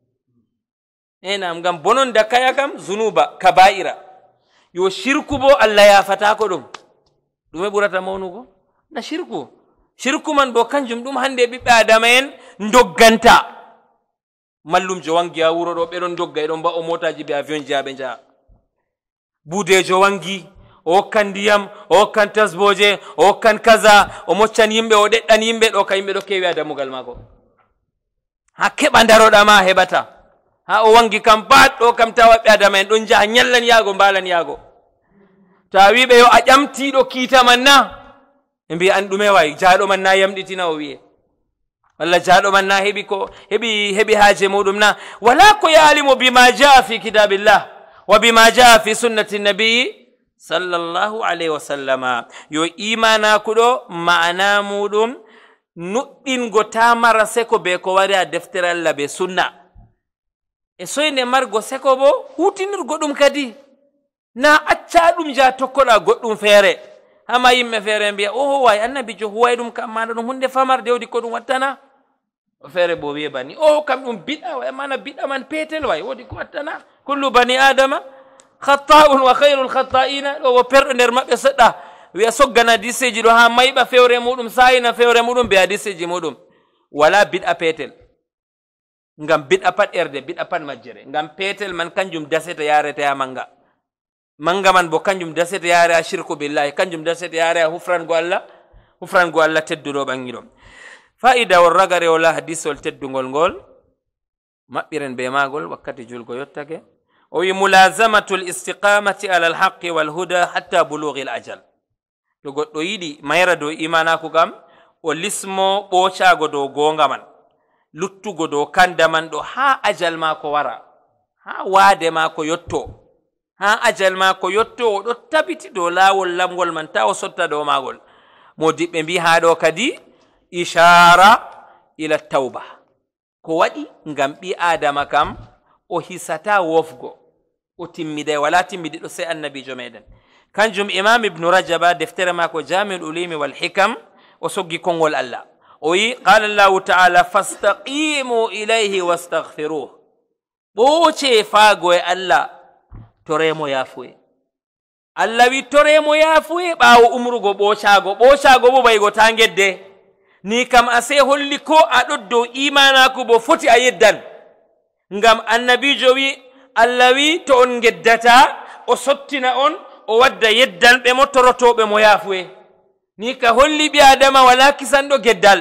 enam ngam bononda kaya kam zunuba kaba'ira yo shirku bo Allah yafatako ɗum ɗume ɓurata mawnugo na shirku man bo kanjum ɗum hande ɓiɓɓe adama en dogganta mallumjo wangi ha wuro ɗo ɓeɗon dogga eɗon mba'o motaji be avion ji ha ɓe njaha buudejo wangi o hokkan ndiyam o hokkan tasboje o hokkan kaza o moccan yimɓe o ɗeɗɗan yimɓe ɗo ka yimɓe ɗo kewi ha dammugal mako ha keɓa daroɗa ma heɓata ha o wangi kam bat ɗo kam tawa ɓe adama en ɗon jaha nyallan yaago mbalan yaago to a wiɓe yo a ƴamtiɗo kiita man na ɓe mbi an ɗume wayi jaaɗo man na yamɗitina o wiye walla jaaɗo man na heɓi haaje muɗum na wala ko yaalimo bima jaa fi kitabillah wa bima jaa fi sunnati nabiyi sallallahu alayhi wa sallama yo imanakuɗo ma'ana muɗum nuɗɗingo tamara seko be ko wari a deftere Allah be sunna e soyne margo seko bo hutinirgo ɗum kadi na acca ɗum ja tokkoɗa goɗɗum feere hama yimɓe feere mbiya oho way annabijo huway ɗum kam maɗa ɗum hunde famar dewdi ko ɗum wattana o feere bo wiye bani oho kam ɗum biɗa way mana biɗa man peetel way wodi ko wattana kullu bani adama khatta'un wa khairul khatta'ina ɗo wo perɗo nder maɓɓe seɗɗa wiya soggana hadiseji ɗo ha mayɓa fewre muɗum sayina fewre muɗum be hadiseji muɗum wala biɗa peetel ngam biɗa pat erde biɗa pat majjere ngam peetel man kanjum daseta yarete ha manga man bo kanjum daseta yare ha shirku billahi kanjum daseta yare ha hufrango Allah tedduɗo ɓangiɗo fa'ida won ragare wala hadisol teddugol ngol maɓɓiren be magol wakkati julgo yottake o wi mulazamatu listiqamati ala alhaqi walhuda hatta bulughi l ajal to goɗɗo yiɗi mayra dow imanaku kam o lismo ɓocago dow gonga man luttugo do kanda man do ha ajal mako wara ha waade mako yotto ha ajal mako yotto do tabiti do lawol lamgol man taw sotta do magol modibbe mbi ha do kadi ishara ila tauba ko wadi ngam bi adama kam o hisata wofgo o timmide wala timmidi do sai annabijo meden kanjum imam ibn rajaba deftere mako jami'ul ulumi wal hikam o soggi kongol allah oyi qala allah ta'ala fastaqimu ilayhi wastaghfiruh boce fago e allah toremo yafuwe allah wi toremo yafuwe bawo umrugo bocago bo baygo tangedde ni kam ase holli ko adoddo imana ko bo foti a yeddan ngam annabijo wi allah wi to on geddata o sottina on o wadda yeddal be motorotobe mo yafuwe ni ka holli bi adama wala kisando geddal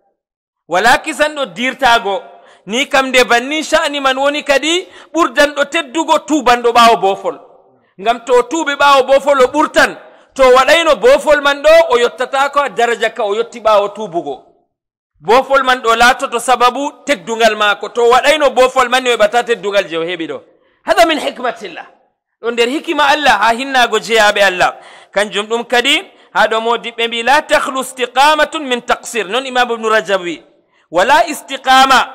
wala kisando dirtago ni kam de banni sha'ni man woni kadi burdan do teddugo tubando bawo bofol ngam to tuube bawo bofol o burtan to wadayno bofol man do o yottata ko daraja ka o yotti bawo tubugo bofol man do latoto sababu teddungal mako to wadayno bofol man o bata teddungal je hebi do hada min hikmatillah don der hikima allah ha hinnago jeyabe allah kanjum dum kadi hado modibbe bi la takhlu istiqamatun min taqsir non imam ibn rajabi wala istiqama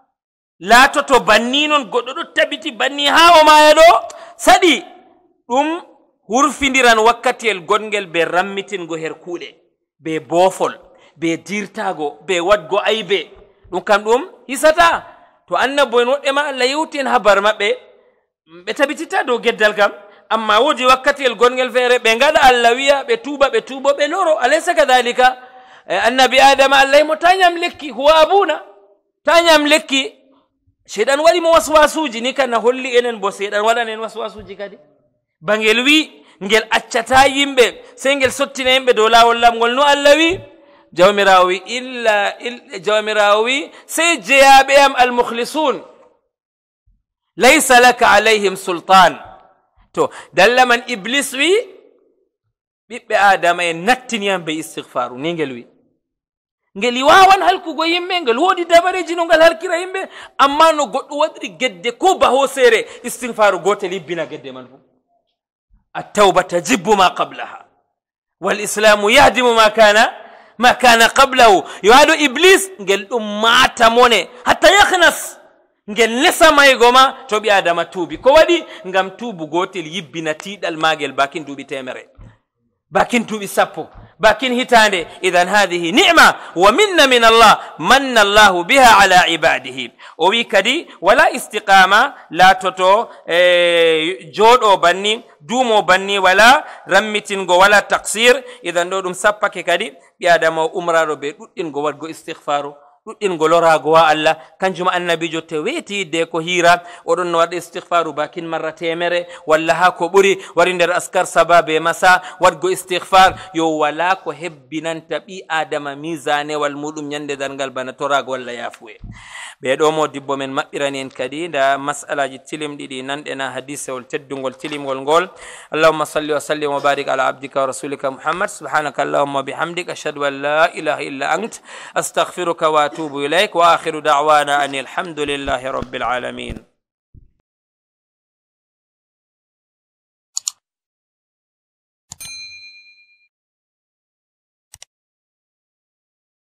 la toto banni non goddo do tabiti banni ha o ma do sadi dum hurfindiran wakkatel gongel be rammitingo herkude be bofol be dirtago be wadgo aybe dum kam dum hisata to annabo en wodde ma Allah yewtin habar mabbe be tabitita do geddal kam amma wodi wakkatel gongel fere be ngada Allah wiya be tuba be loro alaysa kadhalika annabi adam Allah mo tanyam lekki huwa abuna tanyam lekki shedan wali mo waswasuji ni kan holli enen bo shedan wadanen waswasuji kadi bangel wi ngel accata yimbe sengel sottina yimbe do lawol lamgol no Allah wi jawmirawi sai jeyabe am al mukhlisun laysa laka alaihim sultan to dalla man iblis wi bibbe adama en nattiniyam be istighfaru ni ngel wi ngel wawan halkugo yimbe ngel wodi dabareji no ngal halkira yimbe amma no goddo wadri gedde ko ba hosere istighfaru gotel libbina gedde man fu التوبة تجب ما قبلها والإسلام يهدم ما كان قبله يهدو إبليس قال ما تموني حتى يخنس قال نسا ما يقوما توبي آدم توبي كوادي نغم توبو قوتل يبنا تيد الماغل باكين توبي تيمري باكين توبي سابو باكين هتاني إذن هذه نعمة ومن من الله من الله بها على عباده ويكدي ولا استقامة لا تتو جود بني دومو بني ولا رمتنغو ولا تقصير إذن دودم سابك كدي بيادمو أمرارو بيدوتنغو ودغو استغفارو ɗuɗɗingo lorago wa Allah kanjum annabijo teweti de ko hira oɗon no waɗa istighfaru bakin marra temere walla ha ko ɓuri wari nder askar sababe masa waɗgo istighfar yo wala ko hebbinanta ɓi adama misanewal muɗum ñande dargal bana torago walla yafuwe ɓeɗo mo dibbo men maɓɓirani en kadi nda masalaji tilim ɗiɗi nanɗena hadisewol teddugol tilimgol ngol allahumma salli wa sallim wa barik ala abdika wa rasulika muhammad subhanaka allahumma bihamdik ashhadu an la ilaha illa ant astaghfiruka wa أتوب إليك وآخر دعوانا أن الحمد لله رب العالمين.